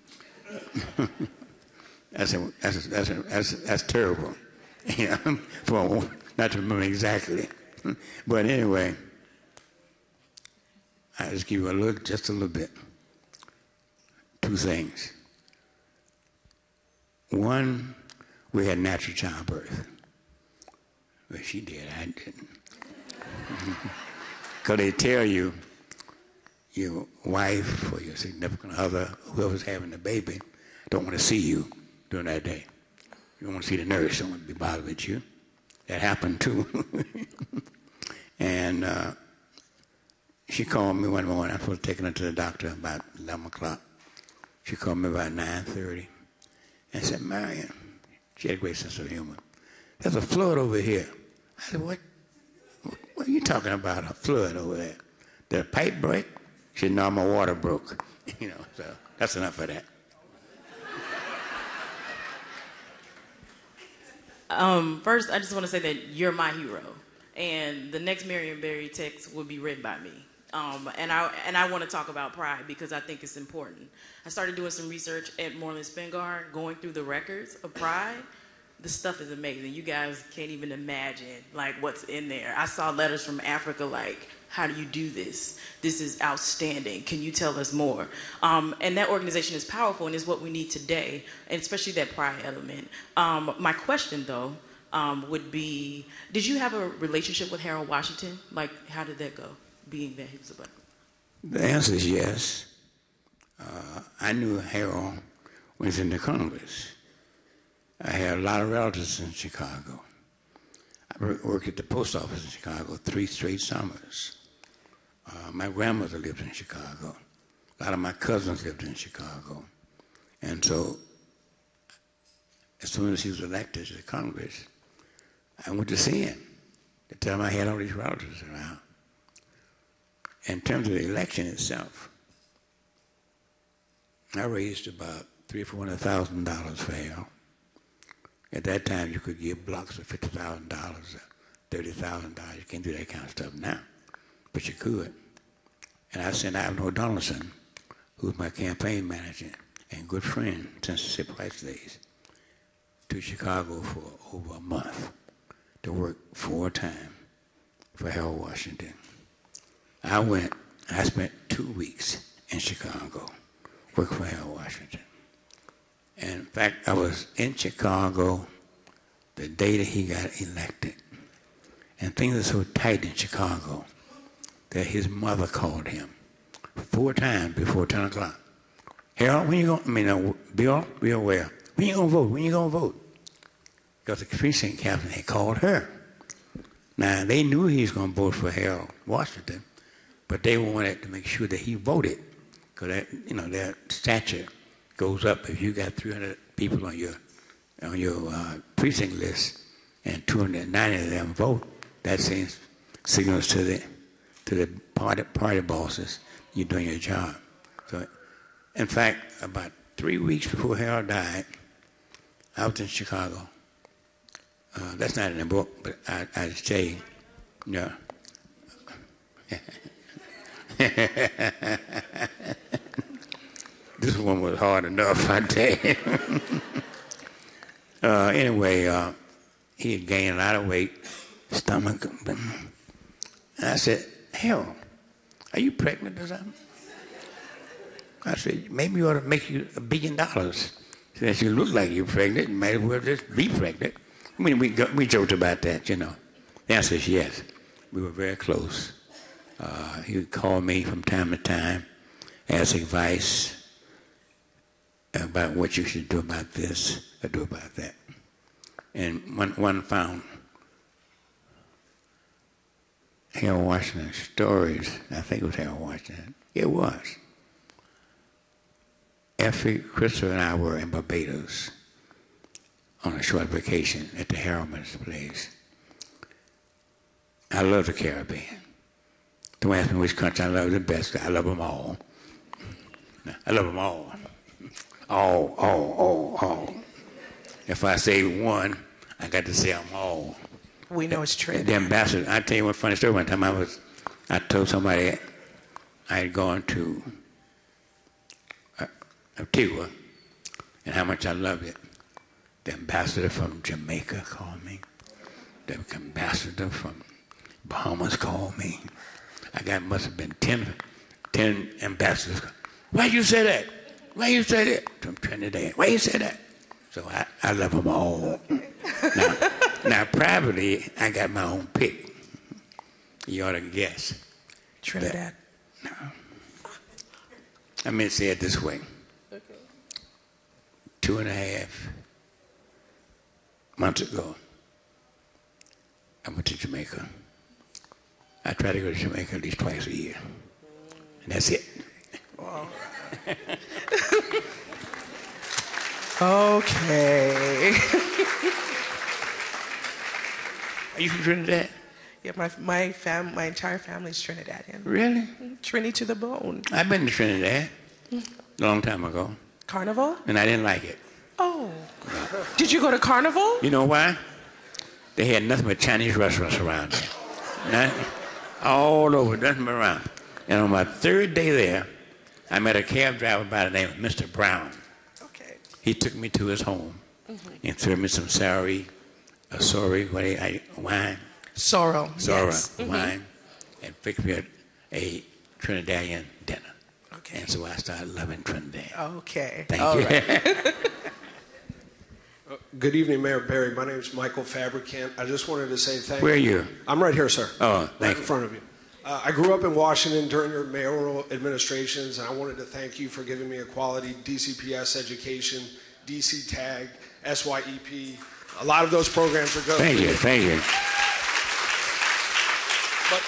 That's terrible. You know, for not to remember exactly. But anyway, I'll just give you just a little bit. Two things. One, we had natural childbirth. Well, she did, I didn't. Because they tell you, your wife or your significant other, whoever's having the baby, don't want to see you during that day. You don't want to see the nurse, don't want to be bothered with you. That happened too. And she called me one morning. I was supposed to take her to the doctor about 11 o'clock. She called me about 9:30 and said, Marion, she had a great sense of humor. There's a flood over here. I said, what are you talking about, a flood over there? Did a pipe break? She said, no, my water broke. You know, so that's enough of that. First, I just want to say that you're my hero, and the next Marion Barry text will be written by me. And I want to talk about pride because I think it's important. I started doing some research at Moreland Spingarn, going through the records of pride. The stuff is amazing. You guys can't even imagine like what's in there. I saw letters from Africa like, how do you do this? This is outstanding. Can you tell us more? And that organization is powerful and is what we need today, and especially that pride element. My question, though, would be, did you have a relationship with Harold Washington? Like, how did that go, being that he was a black man? The answer is yes. I knew Harold when he was in the Congress. I had a lot of relatives in Chicago. I worked at the post office in Chicago 3 straight summers. My grandmother lived in Chicago. A lot of my cousins lived in Chicago. And so, as soon as he was elected to the Congress, I went to see him to tell him I had all these relatives around. In terms of the election itself, I raised about $300,000 or $400,000 for Harold. At that time, you could give blocks of $50,000 or $30,000. You can't do that kind of stuff now, but you could. And I sent Ivan Donaldson, who was my campaign manager and good friend since the civil rights days, to Chicago for over a month to work full-time for Harold Washington. I went, I spent 2 weeks in Chicago working for Harold Washington. And in fact, I was in Chicago the day that he got elected. And things are so tight in Chicago that his mother called him 4 times before 10 o'clock. Harold, when you going, Bill, where? When you going to vote? When you going to vote? Because the precinct captain had called her. Now, they knew he was going to vote for Harold Washington, but they wanted to make sure that he voted. Because, their stature goes up. If you got 300 people on your precinct list and 290 of them vote, that signals to the party bosses you're doing your job. So, in fact, about 3 weeks before Harold died, I was in Chicago. That's not in the book, but I just tell you, yeah. This one was hard enough, I tell you. Anyway, he had gained a lot of weight, stomach. And I said, Harold, are you pregnant or something? I said, maybe you ought to make you $1 billion. Since you look like you're pregnant, you might as well just be pregnant. I mean, we joked about that, The answer is yes. We were very close. He would call me from time to time, ask advice about what you should do about this or do about that. And one found Harold Washington stories. I think it was Harold Washington. It was. Effie, Christopher, and I were in Barbados on a short vacation at the Harriman's place. I love the Caribbean. Don't ask me which country I love the best. I love them all. I love them all. All. If I say one, I got to say them all. We know it's Trinidad. The ambassador, I tell you one funny story. One time I told somebody I had gone to Antigua and how much I loved it. The ambassador from Jamaica called me. The ambassador from Bahamas called me. Must have been 10 ambassadors. Why you say that? Why you say that? From Trinidad. Why you say that? So I love them all. Now, privately, I got my own pick. You ought to guess. Trinidad. No. I mean, say it this way. Okay. 2.5 months ago, I went to Jamaica. I try to go to Jamaica at least twice a year. And that's it. Wow. Okay. Are you from Trinidad? Yeah, my entire family's Trinidadian. Really? Trini to the bone. I've been to Trinidad a long time ago. Carnival? And I didn't like it. Oh. Did you go to Carnival? You know why? They had nothing but Chinese restaurants around there. All over, nothing but around. And on my third day there, I met a cab driver by the name of Mr. Brown. Okay. He took me to his home and served me some wine. Sorrel. Yes. Wine, and picked me a Trinidadian dinner. Okay. And so I started loving Trinidad. Okay. Thank All you. Right. Good evening, Mayor Barry. My name is Michael Fabricant. I just wanted to say thank you. Where are you? I'm right here, sir. Oh, thank right you. in front of you. I grew up in Washington during your mayoral administrations, and I wanted to thank you for giving me a quality DCPS education, DC TAG, SYEP. A lot of those programs are good. Thank you. But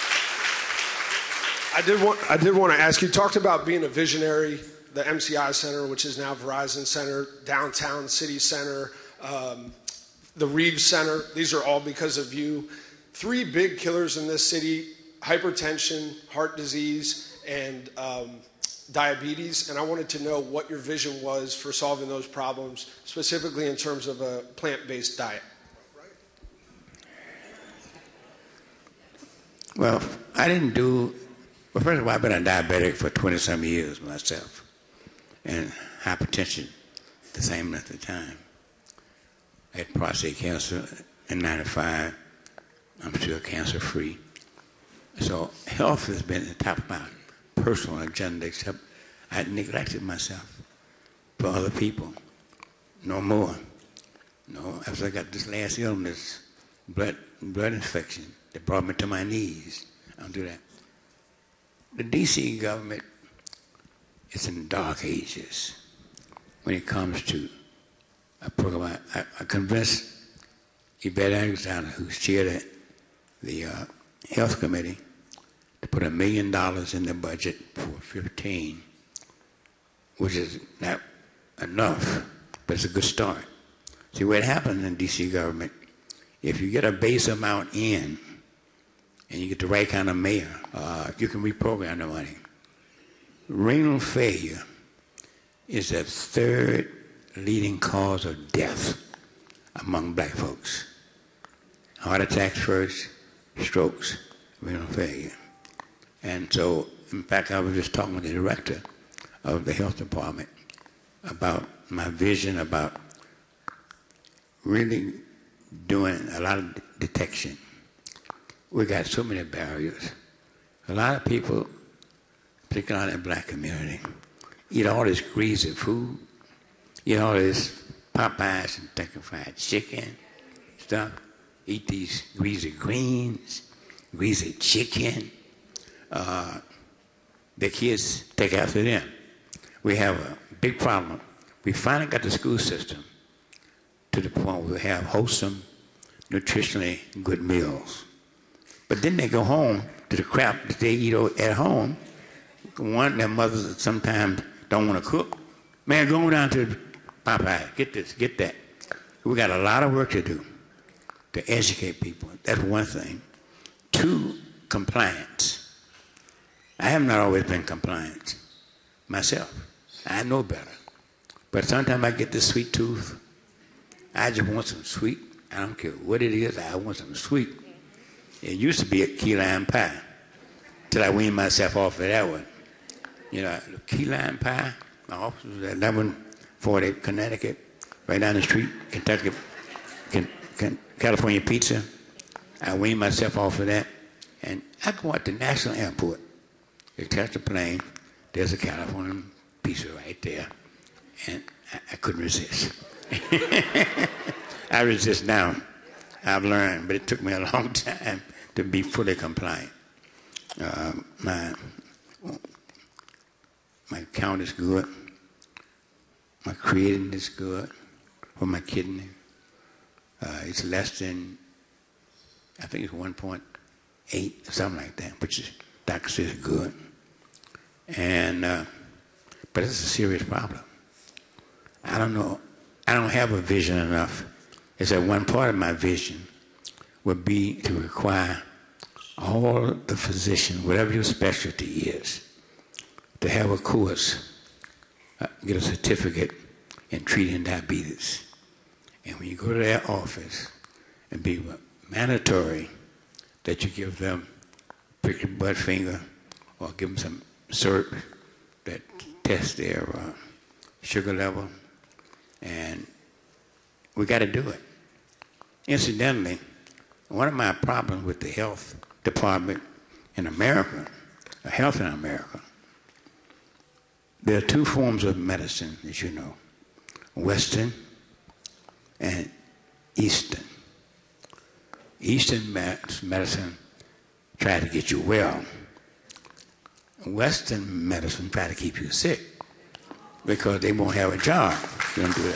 I did want to ask you, talked about being a visionary, the MCI Center, which is now Verizon Center, Downtown City Center, the Reeves Center. These are all because of you. 3 big killers in this city: hypertension, heart disease, and diabetes. And I wanted to know what your vision was for solving those problems, specifically in terms of a plant-based diet. Well, first of all, I've been a diabetic for 20-some years myself, and hypertension the same length of time. I had prostate cancer in '95. I'm still cancer-free. So health has been the top of my personal agenda, except I neglected myself for other people. No more. No, after I got this last illness, blood infection, that brought me to my knees. I don't do that. The D.C. government is in the dark ages when it comes to a program. I convinced Yvette Alexander, who's chaired the health committee, to put $1 million in the budget for 15, which is not enough, but it's a good start. See, what happens in D.C. government, if you get a base amount in, and you get the right kind of mayor, you can reprogram the money. Renal failure is the 3rd leading cause of death among black folks. Heart attacks first, strokes, renal failure. And so, in fact, I was just talking with the director of the health department about my vision about really doing a lot of detection. We got so many barriers. A lot of people, particularly in the black community, eat all this greasy food, eat all this Popeyes and Kentucky Fried Chicken stuff, eat these greasy greens, greasy chicken. The kids take after them. We have a big problem. We finally got the school system to the point where we have wholesome, nutritionally good meals. But then they go home to the crap that they eat at home. One, their mothers sometimes don't want to cook. Man, go down to Popeye, get this, get that. We got a lot of work to do to educate people. That's one thing. Two, compliance. I have not always been compliant myself. I know better. But sometimes I get this sweet tooth. I just want some sweet. I don't care what it is. I want some sweet. It used to be a key lime pie till I weaned myself off of that one. You know, key lime pie. My office was at 1140 Connecticut, right down the street, Kentucky, California Pizza. I weaned myself off of that. And I go out to National Airport. They catch the plane. There's a California Pizza right there. And I couldn't resist. I resist now. I've learned, but it took me a long time to be fully compliant. My count is good. My creating is good for my kidney. It's less than, I think it's 1.8, something like that, which is, doctor says good. And, but it's a serious problem. I don't know. I don't have a vision enough. It's that one part of my vision would be to require all the physicians, whatever your specialty is, to have a course, get a certificate in treating diabetes. And when you go to their office, it'd be mandatory that you give them prickly butt finger or give them some syrup that tests their sugar level. And we got to do it. Incidentally, one of my problems with the health department in America, health in America, there are two forms of medicine, as you know, Western and Eastern. Eastern medicine try to get you well. Western medicine try to keep you sick because they won't have a job. You don't do that.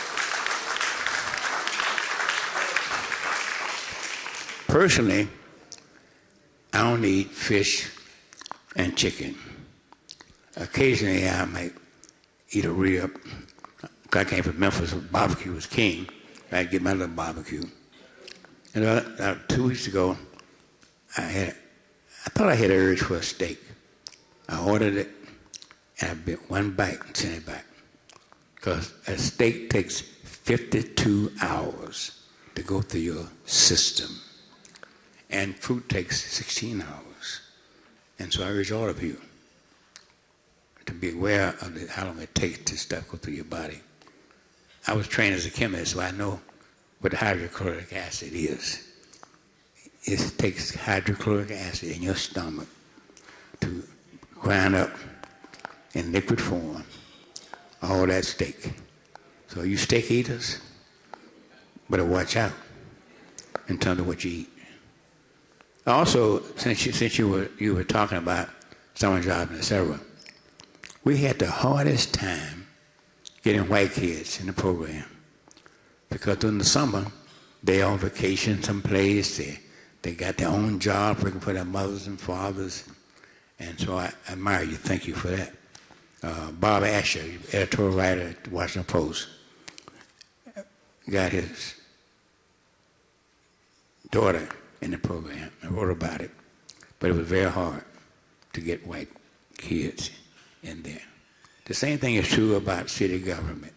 Personally, I only eat fish and chicken. Occasionally, I might eat a rib. I came from Memphis, barbecue was king. I get my little barbecue. And 2 weeks ago, I thought I had an urge for a steak. I ordered it, and I bit one bite and sent it back. Because a steak takes 52 hours to go through your system. And fruit takes 16 hours. And so I urge all of you to be aware of how long it takes to stuff go through your body. I was trained as a chemist, so I know what hydrochloric acid is. It takes hydrochloric acid in your stomach to grind up in liquid form all that steak. So you steak eaters, better watch out in terms of what you eat. Also, since you were talking about summer jobs, etc., we had the hardest time getting white kids in the program because during the summer they on vacation someplace. They got their own jobs working for their mothers and fathers, and so I admire you. Thank you for that. Bob Asher, editorial writer at the Washington Post, got his daughter in the program. I wrote about it, but it was very hard to get white kids in there. The same thing is true about city government.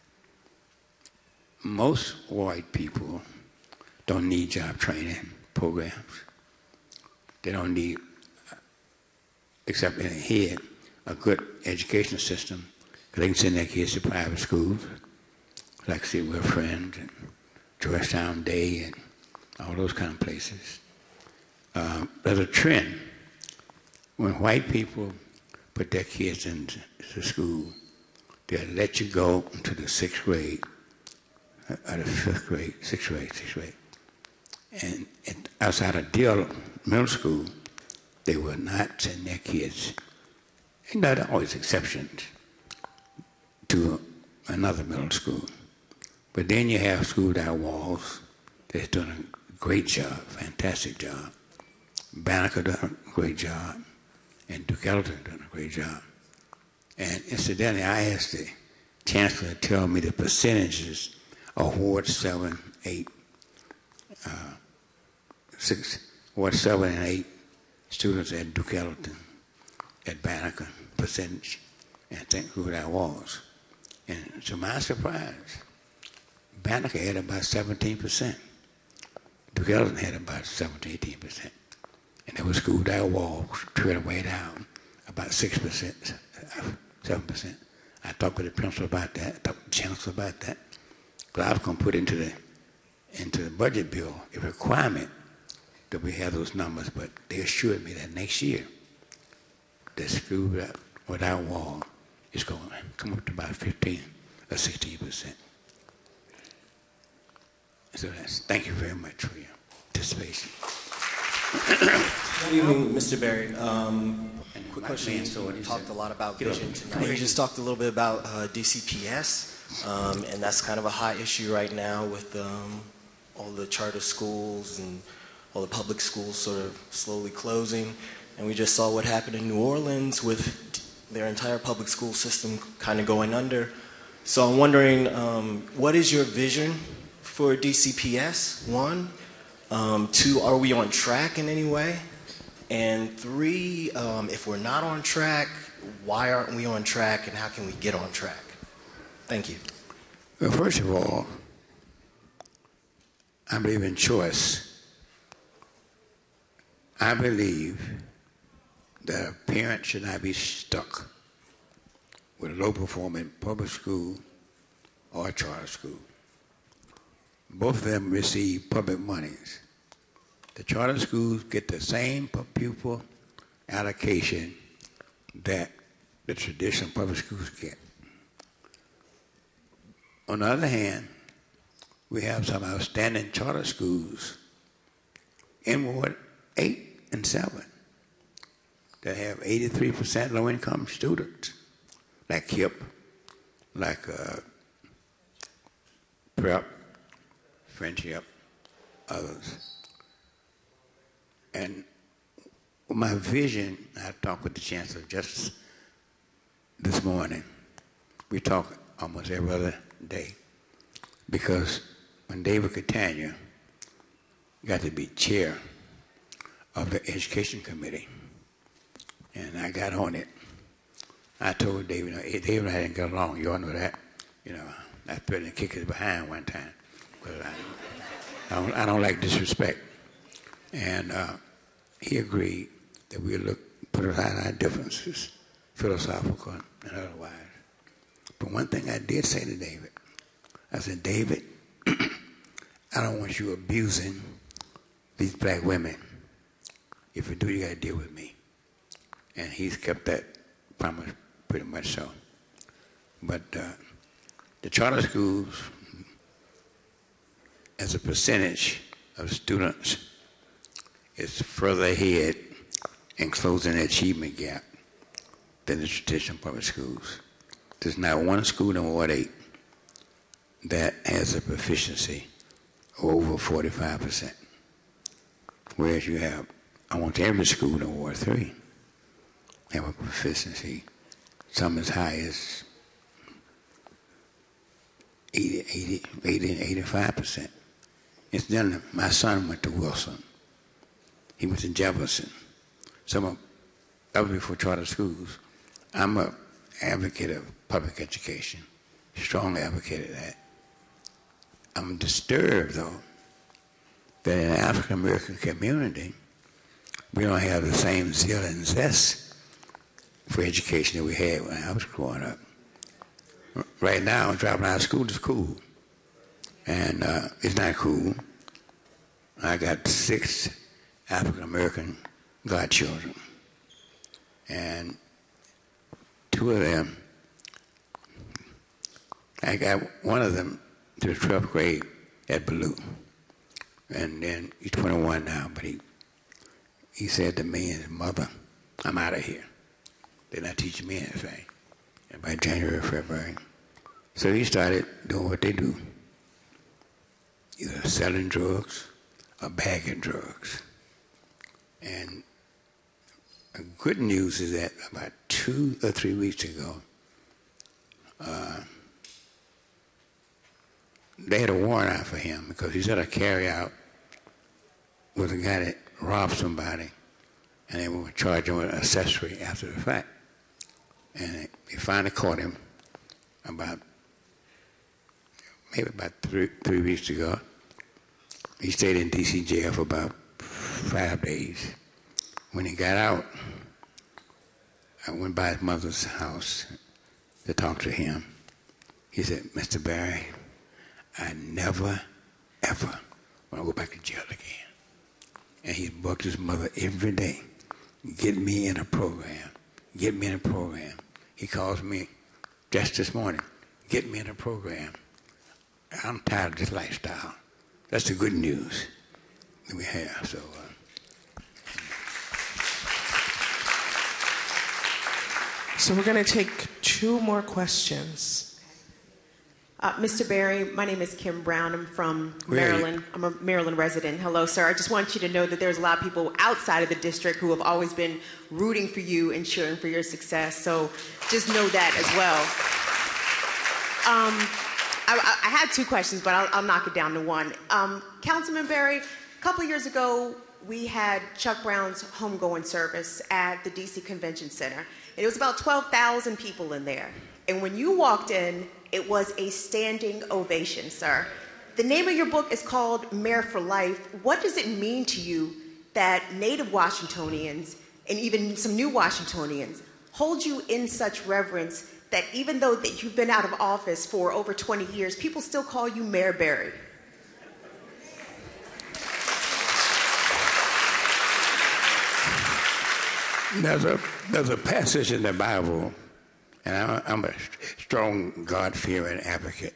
Most white people don't need job training programs. They don't need, except in here, a good education system, because they can send their kids to private schools, like City with Friends and Georgetown Day and all those kind of places. There's a trend when white people put their kids into school, they'll let you go into the 6th grade, or the 5th grade, 6th grade. And outside of Deal Middle School, they will not send their kids, and there are always exceptions, to another middle school. But then you have schools out walls that's doing a great job, fantastic job. Banneker done a great job, and Duke Ellington done a great job. And incidentally, I asked the chancellor to tell me the percentages of Ward 7, 8, 6, Ward 7 and 8 students at Duke Ellington, at Banneker, percentage, and think who that was. And to my surprise, Banneker had about 17%. Duke Ellington had about 17, 18%. And there was school that walls trailing way down, about 6%, 7%. I talked with the principal about that, I talked with the chancellor about that. But I was going to put into the budget bill a requirement that we have those numbers, but they assured me that next year, the school without wall is going to come up to about 15 or 16%. So thank you very much for your participation. Good evening, Mr. Barry. Quick question. You talked a lot about vision tonight. You just talked a little bit about DCPS, and that's kind of a hot issue right now with all the charter schools and all the public schools sort of slowly closing. And we just saw what happened in New Orleans with their entire public school system kind of going under. So I'm wondering, what is your vision for DCPS, 1? 2, are we on track in any way? And 3, if we're not on track, why aren't we on track and how can we get on track? Thank you. Well, first of all, I believe in choice. I believe that a parent should not be stuck with a low-performing public school or a charter school. Both of them receive public monies. The charter schools get the same per pupil allocation that the traditional public schools get. On the other hand, we have some outstanding charter schools in Ward 8 and 7 that have 83% low-income students, like HIP, like Prep, Friendship, others. And my vision, I talked with the Chancellor just this morning. We talk almost every other day because when David Catania got to be chair of the Education Committee, and I got on it, I told David, David and I didn't get along, you all know that. You know, I threatened to kick his behind one time because I don't like disrespect. And he agreed that we would put aside our differences, philosophical and otherwise. But one thing I did say to David, I said, David, I don't want you abusing these black women. If you do, you got to deal with me. And he's kept that promise pretty much so. But the charter schools, as a percentage of students, is further ahead in closing the achievement gap than the traditional public schools. There's not one school in Ward 8 that has a proficiency of over 45%. Whereas you have almost every school in Ward 3 have a proficiency, some as high as 80 and 85%. Incidentally, my son went to Wilson. He went to Jefferson. That was before charter schools. I'm an advocate of public education, strong advocate of that. I'm disturbed, though, that in the African American community, we don't have the same zeal and zest for education that we had when I was growing up. Right now, dropping out of school is cool, and it's not cool. I got 6 African American godchildren, and 2 of them, I got one of them to the 12th grade at Ballou, and then he's 21 now, but he said to me and his mother, I'm out of here. They're not teaching me anything. And by January, February. So he started doing what they do, either selling drugs or bagging drugs. And the good news is that about 2 or 3 weeks ago, they had a warrant out for him because he said a carry out with a guy that robbed somebody, and they were charging him with accessory after the fact. And they finally caught him maybe about three weeks ago. He stayed in D.C. jail for about 5 days. When he got out, I went by his mother's house to talk to him. He said, Mr. Barry, I never, ever want to go back to jail again. And he bugged his mother every day. Get me in a program. Get me in a program. He calls me just this morning. Get me in a program. I'm tired of this lifestyle. That's the good news that we have. So we're going to take 2 more questions. Mr. Barry, my name is Kim Brown. I'm from Maryland. I'm a Maryland resident. Hello, sir. I just want you to know that there's a lot of people outside of the district who have always been rooting for you and cheering for your success. So just know that as well. I had 2 questions, but I'll knock it down to 1. Councilman Barry, a couple years ago, we had Chuck Brown's homegoing service at the D.C. Convention Center. And it was about 12,000 people in there. And when you walked in, it was a standing ovation, sir. The name of your book is called Mayor for Life. What does it mean to you that Native Washingtonians and even some new Washingtonians hold you in such reverence that even though that you've been out of office for over 20 years, people still call you Mayor Barry? There's a passage in the Bible, and I'm a strong God-fearing advocate.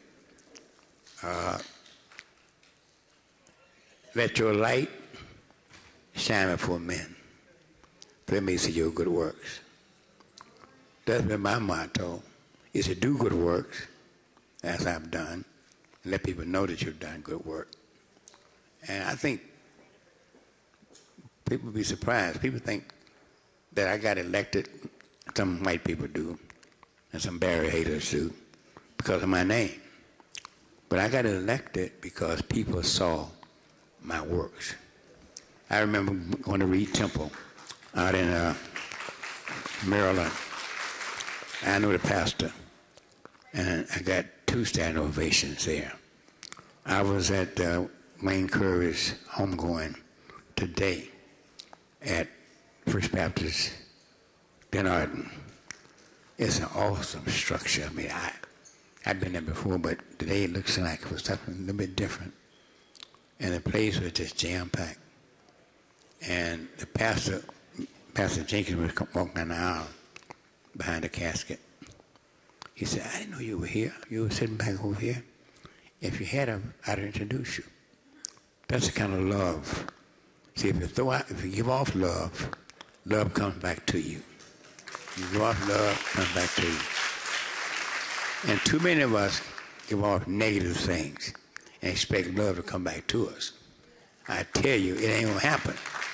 Let your light shine before men, for they may see your good works. That's been my motto, is to do good works, as I've done, and let people know that you've done good work. And I think people will be surprised. People think that I got elected, some white people do, and some Barry haters do, because of my name. But I got elected because people saw my works. I remember going to Reed Temple out in Maryland. I knew the pastor, and I got 2 standing ovations there. I was at Wayne Curry's homegoing today at First Baptist Benarden. It's an awesome structure. I mean, I've been there before, but today it looks like it was something a little bit different. And the place was just jam-packed. And the Pastor Jenkins was walking down the aisle behind the casket. He said, I didn't know you were here. You were sitting back over here. If you had him, I'd introduce you. That's the kind of love. See, if you give off love, love comes back to you. You give off love, comes back to you. And too many of us give off negative things and expect love to come back to us. I tell you, it ain't gonna happen.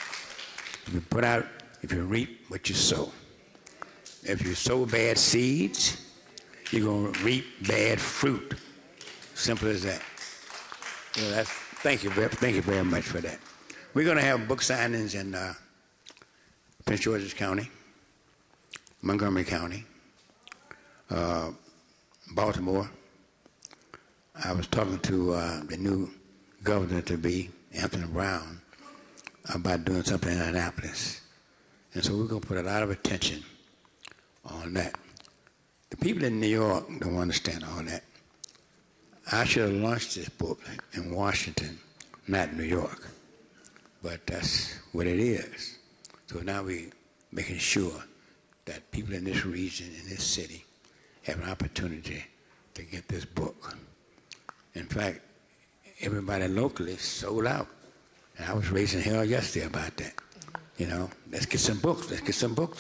If you reap what you sow. If you sow bad seeds, you're gonna reap bad fruit. Simple as that. You know, thank you very much for that. We're gonna have book signings in Prince George's County, Montgomery County, Baltimore. I was talking to the new governor-to-be, Anthony Brown, about doing something in Annapolis. And so we're going to put a lot of attention on that. The people in New York don't understand all that. I should have launched this book in Washington, not New York. But that's what it is. So now we're making sure that people in this region, in this city, have an opportunity to get this book. In fact, everybody locally sold out. And I was raising hell yesterday about that. You know, let's get some books, let's get some books.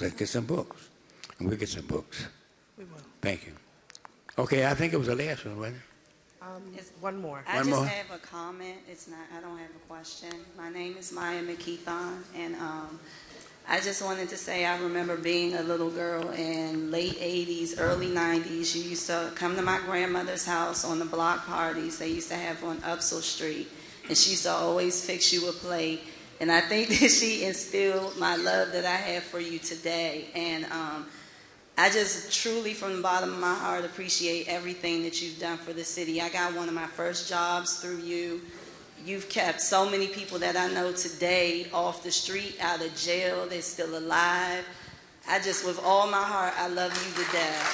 And we'll get some books. We will. Thank you. Okay, I think it was the last one, wasn't it? One more. I just have a comment. I don't have a question. My name is Maya McKeithon, and I just wanted to say I remember being a little girl in late 80s, early 90s. You used to come to my grandmother's house on the block parties they used to have on Upsall Street, and she used to always fix you a plate. And I think that she instilled my love that I have for you today. And I just truly, from the bottom of my heart, appreciate everything that you've done for the city. I got one of my first jobs through you. You've kept so many people that I know today off the street, out of jail. They're still alive. I just, with all my heart, I love you to death.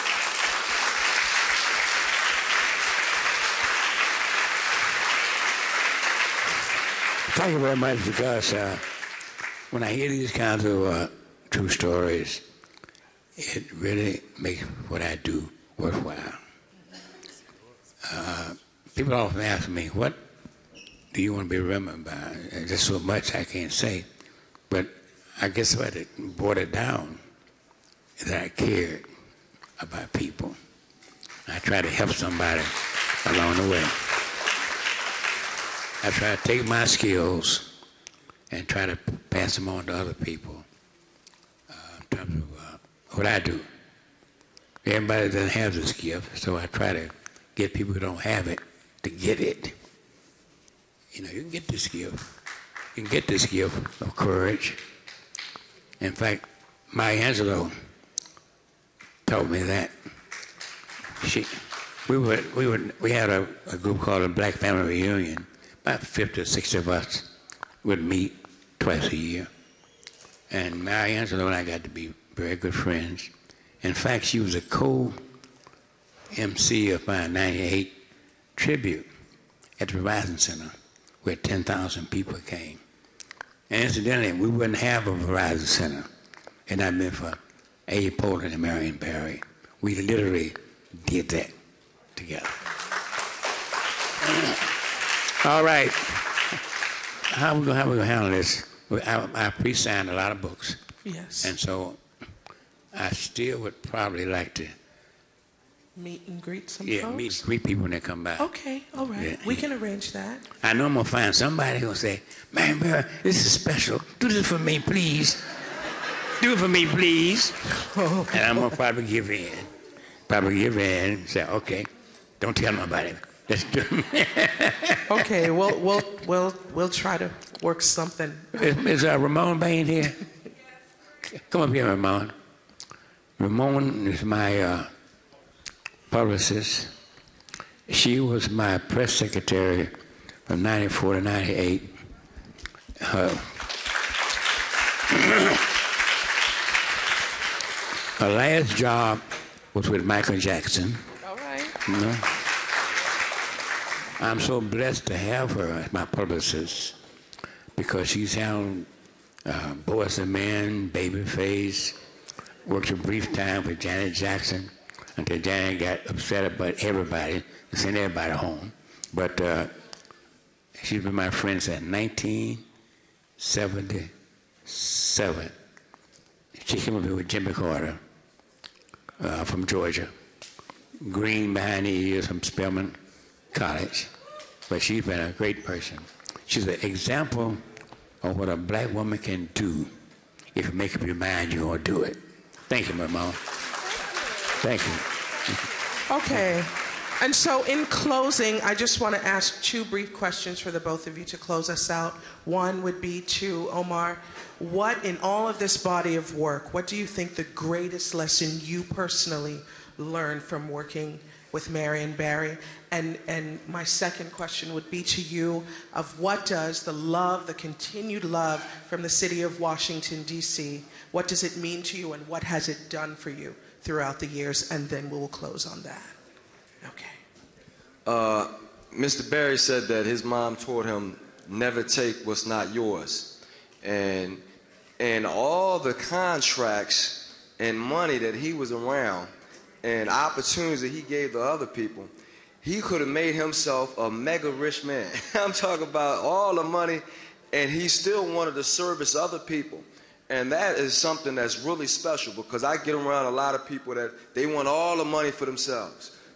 Thank you very much, because when I hear these kinds of true stories, it really makes what I do worthwhile. People often ask me, what do you want to be remembered by? There's so much I can't say. But I guess what it brought it down is that I cared about people. I try to help somebody along the way. I try to take my skills and try to pass them on to other people in terms of what I do. Everybody doesn't have this gift, so I try to get people who don't have it to get it. You know, you can get this gift. You can get this gift of courage. In fact, Maya Angelou told me that. We had a group called the Black Family Reunion. About 50 or 60 of us would meet twice a year. And Maya Angelou and I got to be very good friends. In fact, she was a co-MC of my 98 tribute at the Verizon Center, where 10,000 people came. And incidentally, we wouldn't have a Verizon Center had not been for A. Poland and Marion Barry. We literally did that together. All right. How are we going to handle this? I pre-signed a lot of books. Yes. And so I still would probably like to meet and greet some folks? folks? Meet and greet people when they come by. Okay, all right. Yeah, we can arrange that. I know I'm going to find somebody who'll say, man, bro, this is special. Do this for me, please. Do it for me, please. Oh. And I'm going to probably give in. And say, okay, don't tell nobody. Let's do it. Okay, we'll try to work something. Is Ramon Bain here? Come up here, Ramon. Ramon is my publicist. She was my press secretary from 94 to 98. Her last job was with Michael Jackson. All right. You know? I'm so blessed to have her as my publicist because she's handled Boys and Men, Babyface, worked a brief time with Janet Jackson until Janet got upset about everybody and sent everybody home. But she's been my friend since 1977. She came up here with Jimmy Carter from Georgia, green behind the ears from Spelman College. But she's been a great person. She's an example of what a black woman can do if you make up your mind you're going to do it. Thank you, my mom. Thank you. Okay. And so in closing, I just want to ask two brief questions for the both of you to close us out. One would be to Omar. What, in all of this body of work, what do you think the greatest lesson you personally learned from working with Marion Barry? And my second question would be to you of what does the love, the continued love from the city of Washington, D.C., what does it mean to you and what has it done for you throughout the years? And then we will close on that. Okay. Mr. Barry said that his mom taught him never take what's not yours. And all the contracts and money that he was around and opportunities that he gave to other people, he could have made himself a mega rich man. I'm talking about all the money, and he still wanted to service other people. And that is something that's really special because I get around a lot of people that they want all the money for themselves.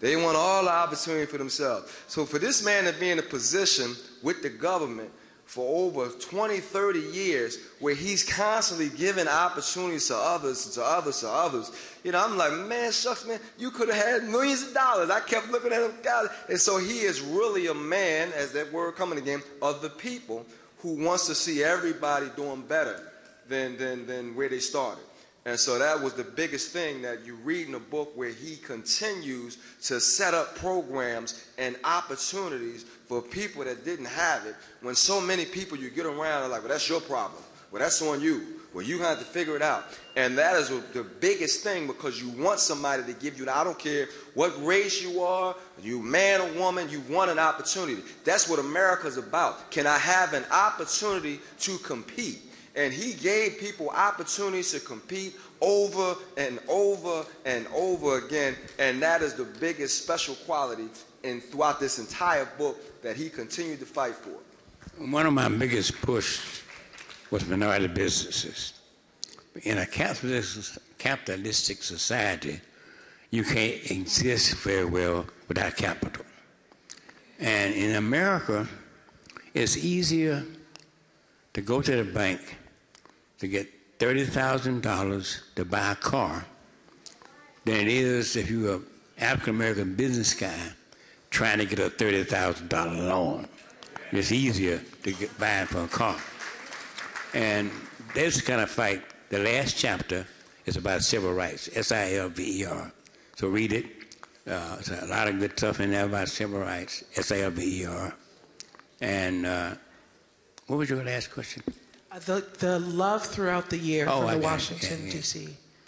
They want all the opportunity for themselves. So for this man to be in a position with the government for over 20, 30 years where he's constantly giving opportunities to others, to others, to others, you know, I'm like, man, shucks, man, you could have had millions of dollars. I kept looking at him, God. And so he is really a man, as that word coming again, of the people who wants to see everybody doing better than where they started. And so that was the biggest thing, that you read in a book where he continues to set up programs and opportunities for people that didn't have it, when so many people you get around are like, well, that's your problem. Well, that's on you. Well, you have to figure it out. And that is the biggest thing, because you want somebody to give you, I don't care what race you are, you man or woman, you want an opportunity. That's what America's about. Can I have an opportunity to compete? And he gave people opportunities to compete over and over and over again. And that is the biggest special quality throughout this entire book that he continued to fight for. One of my biggest push was minority businesses. In a capitalistic society, you can't exist very well without capital. And in America, it's easier to go to the bank to get $30,000 to buy a car than it is if you're an African-American business guy trying to get a $30,000 loan. It's easier to get buying for a car. And this kind of fight, the last chapter is about civil rights, S-I-L-V-E-R. So read it. There's a lot of good stuff in there about civil rights, S-I-L-V-E-R. And what was your last question? The love throughout the year for the Washington, D.C.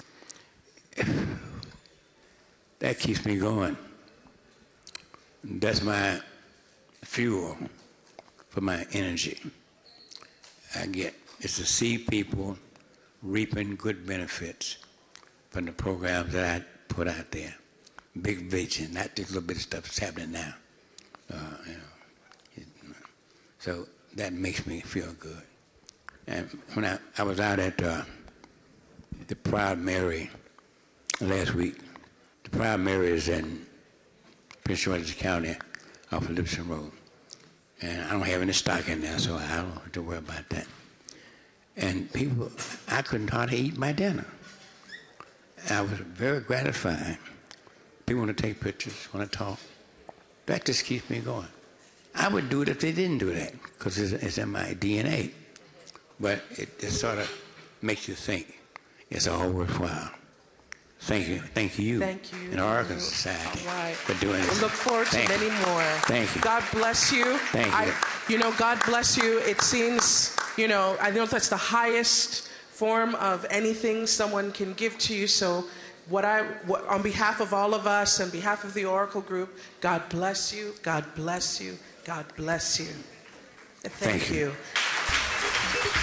That keeps me going. That's my fuel for my energy. I get is to see people reaping good benefits from the programs that I put out there. Big vision, not this little bit of stuff that's happening now. So that makes me feel good. And when I was out at the Proud Mary last week, the Proud Mary is in Prince George's County off of Lipson Road. And I don't have any stock in there, so I don't have to worry about that. And people, I couldn't hardly eat my dinner. I was very gratified. People want to take pictures, want to talk. That just keeps me going. I would do it if they didn't do that, because it's in my DNA. But it sort of makes you think it's all worthwhile. Thank you. Thank you. Thank you. And Oregon Society for doing this. We look forward to many more. Thank you. God bless you. Thank you. You know, God bless you. It seems, you know, I know that's the highest form of anything someone can give to you. So on behalf of all of us, on behalf of the Oracle Group, God bless you. God bless you. God bless you. Thank you.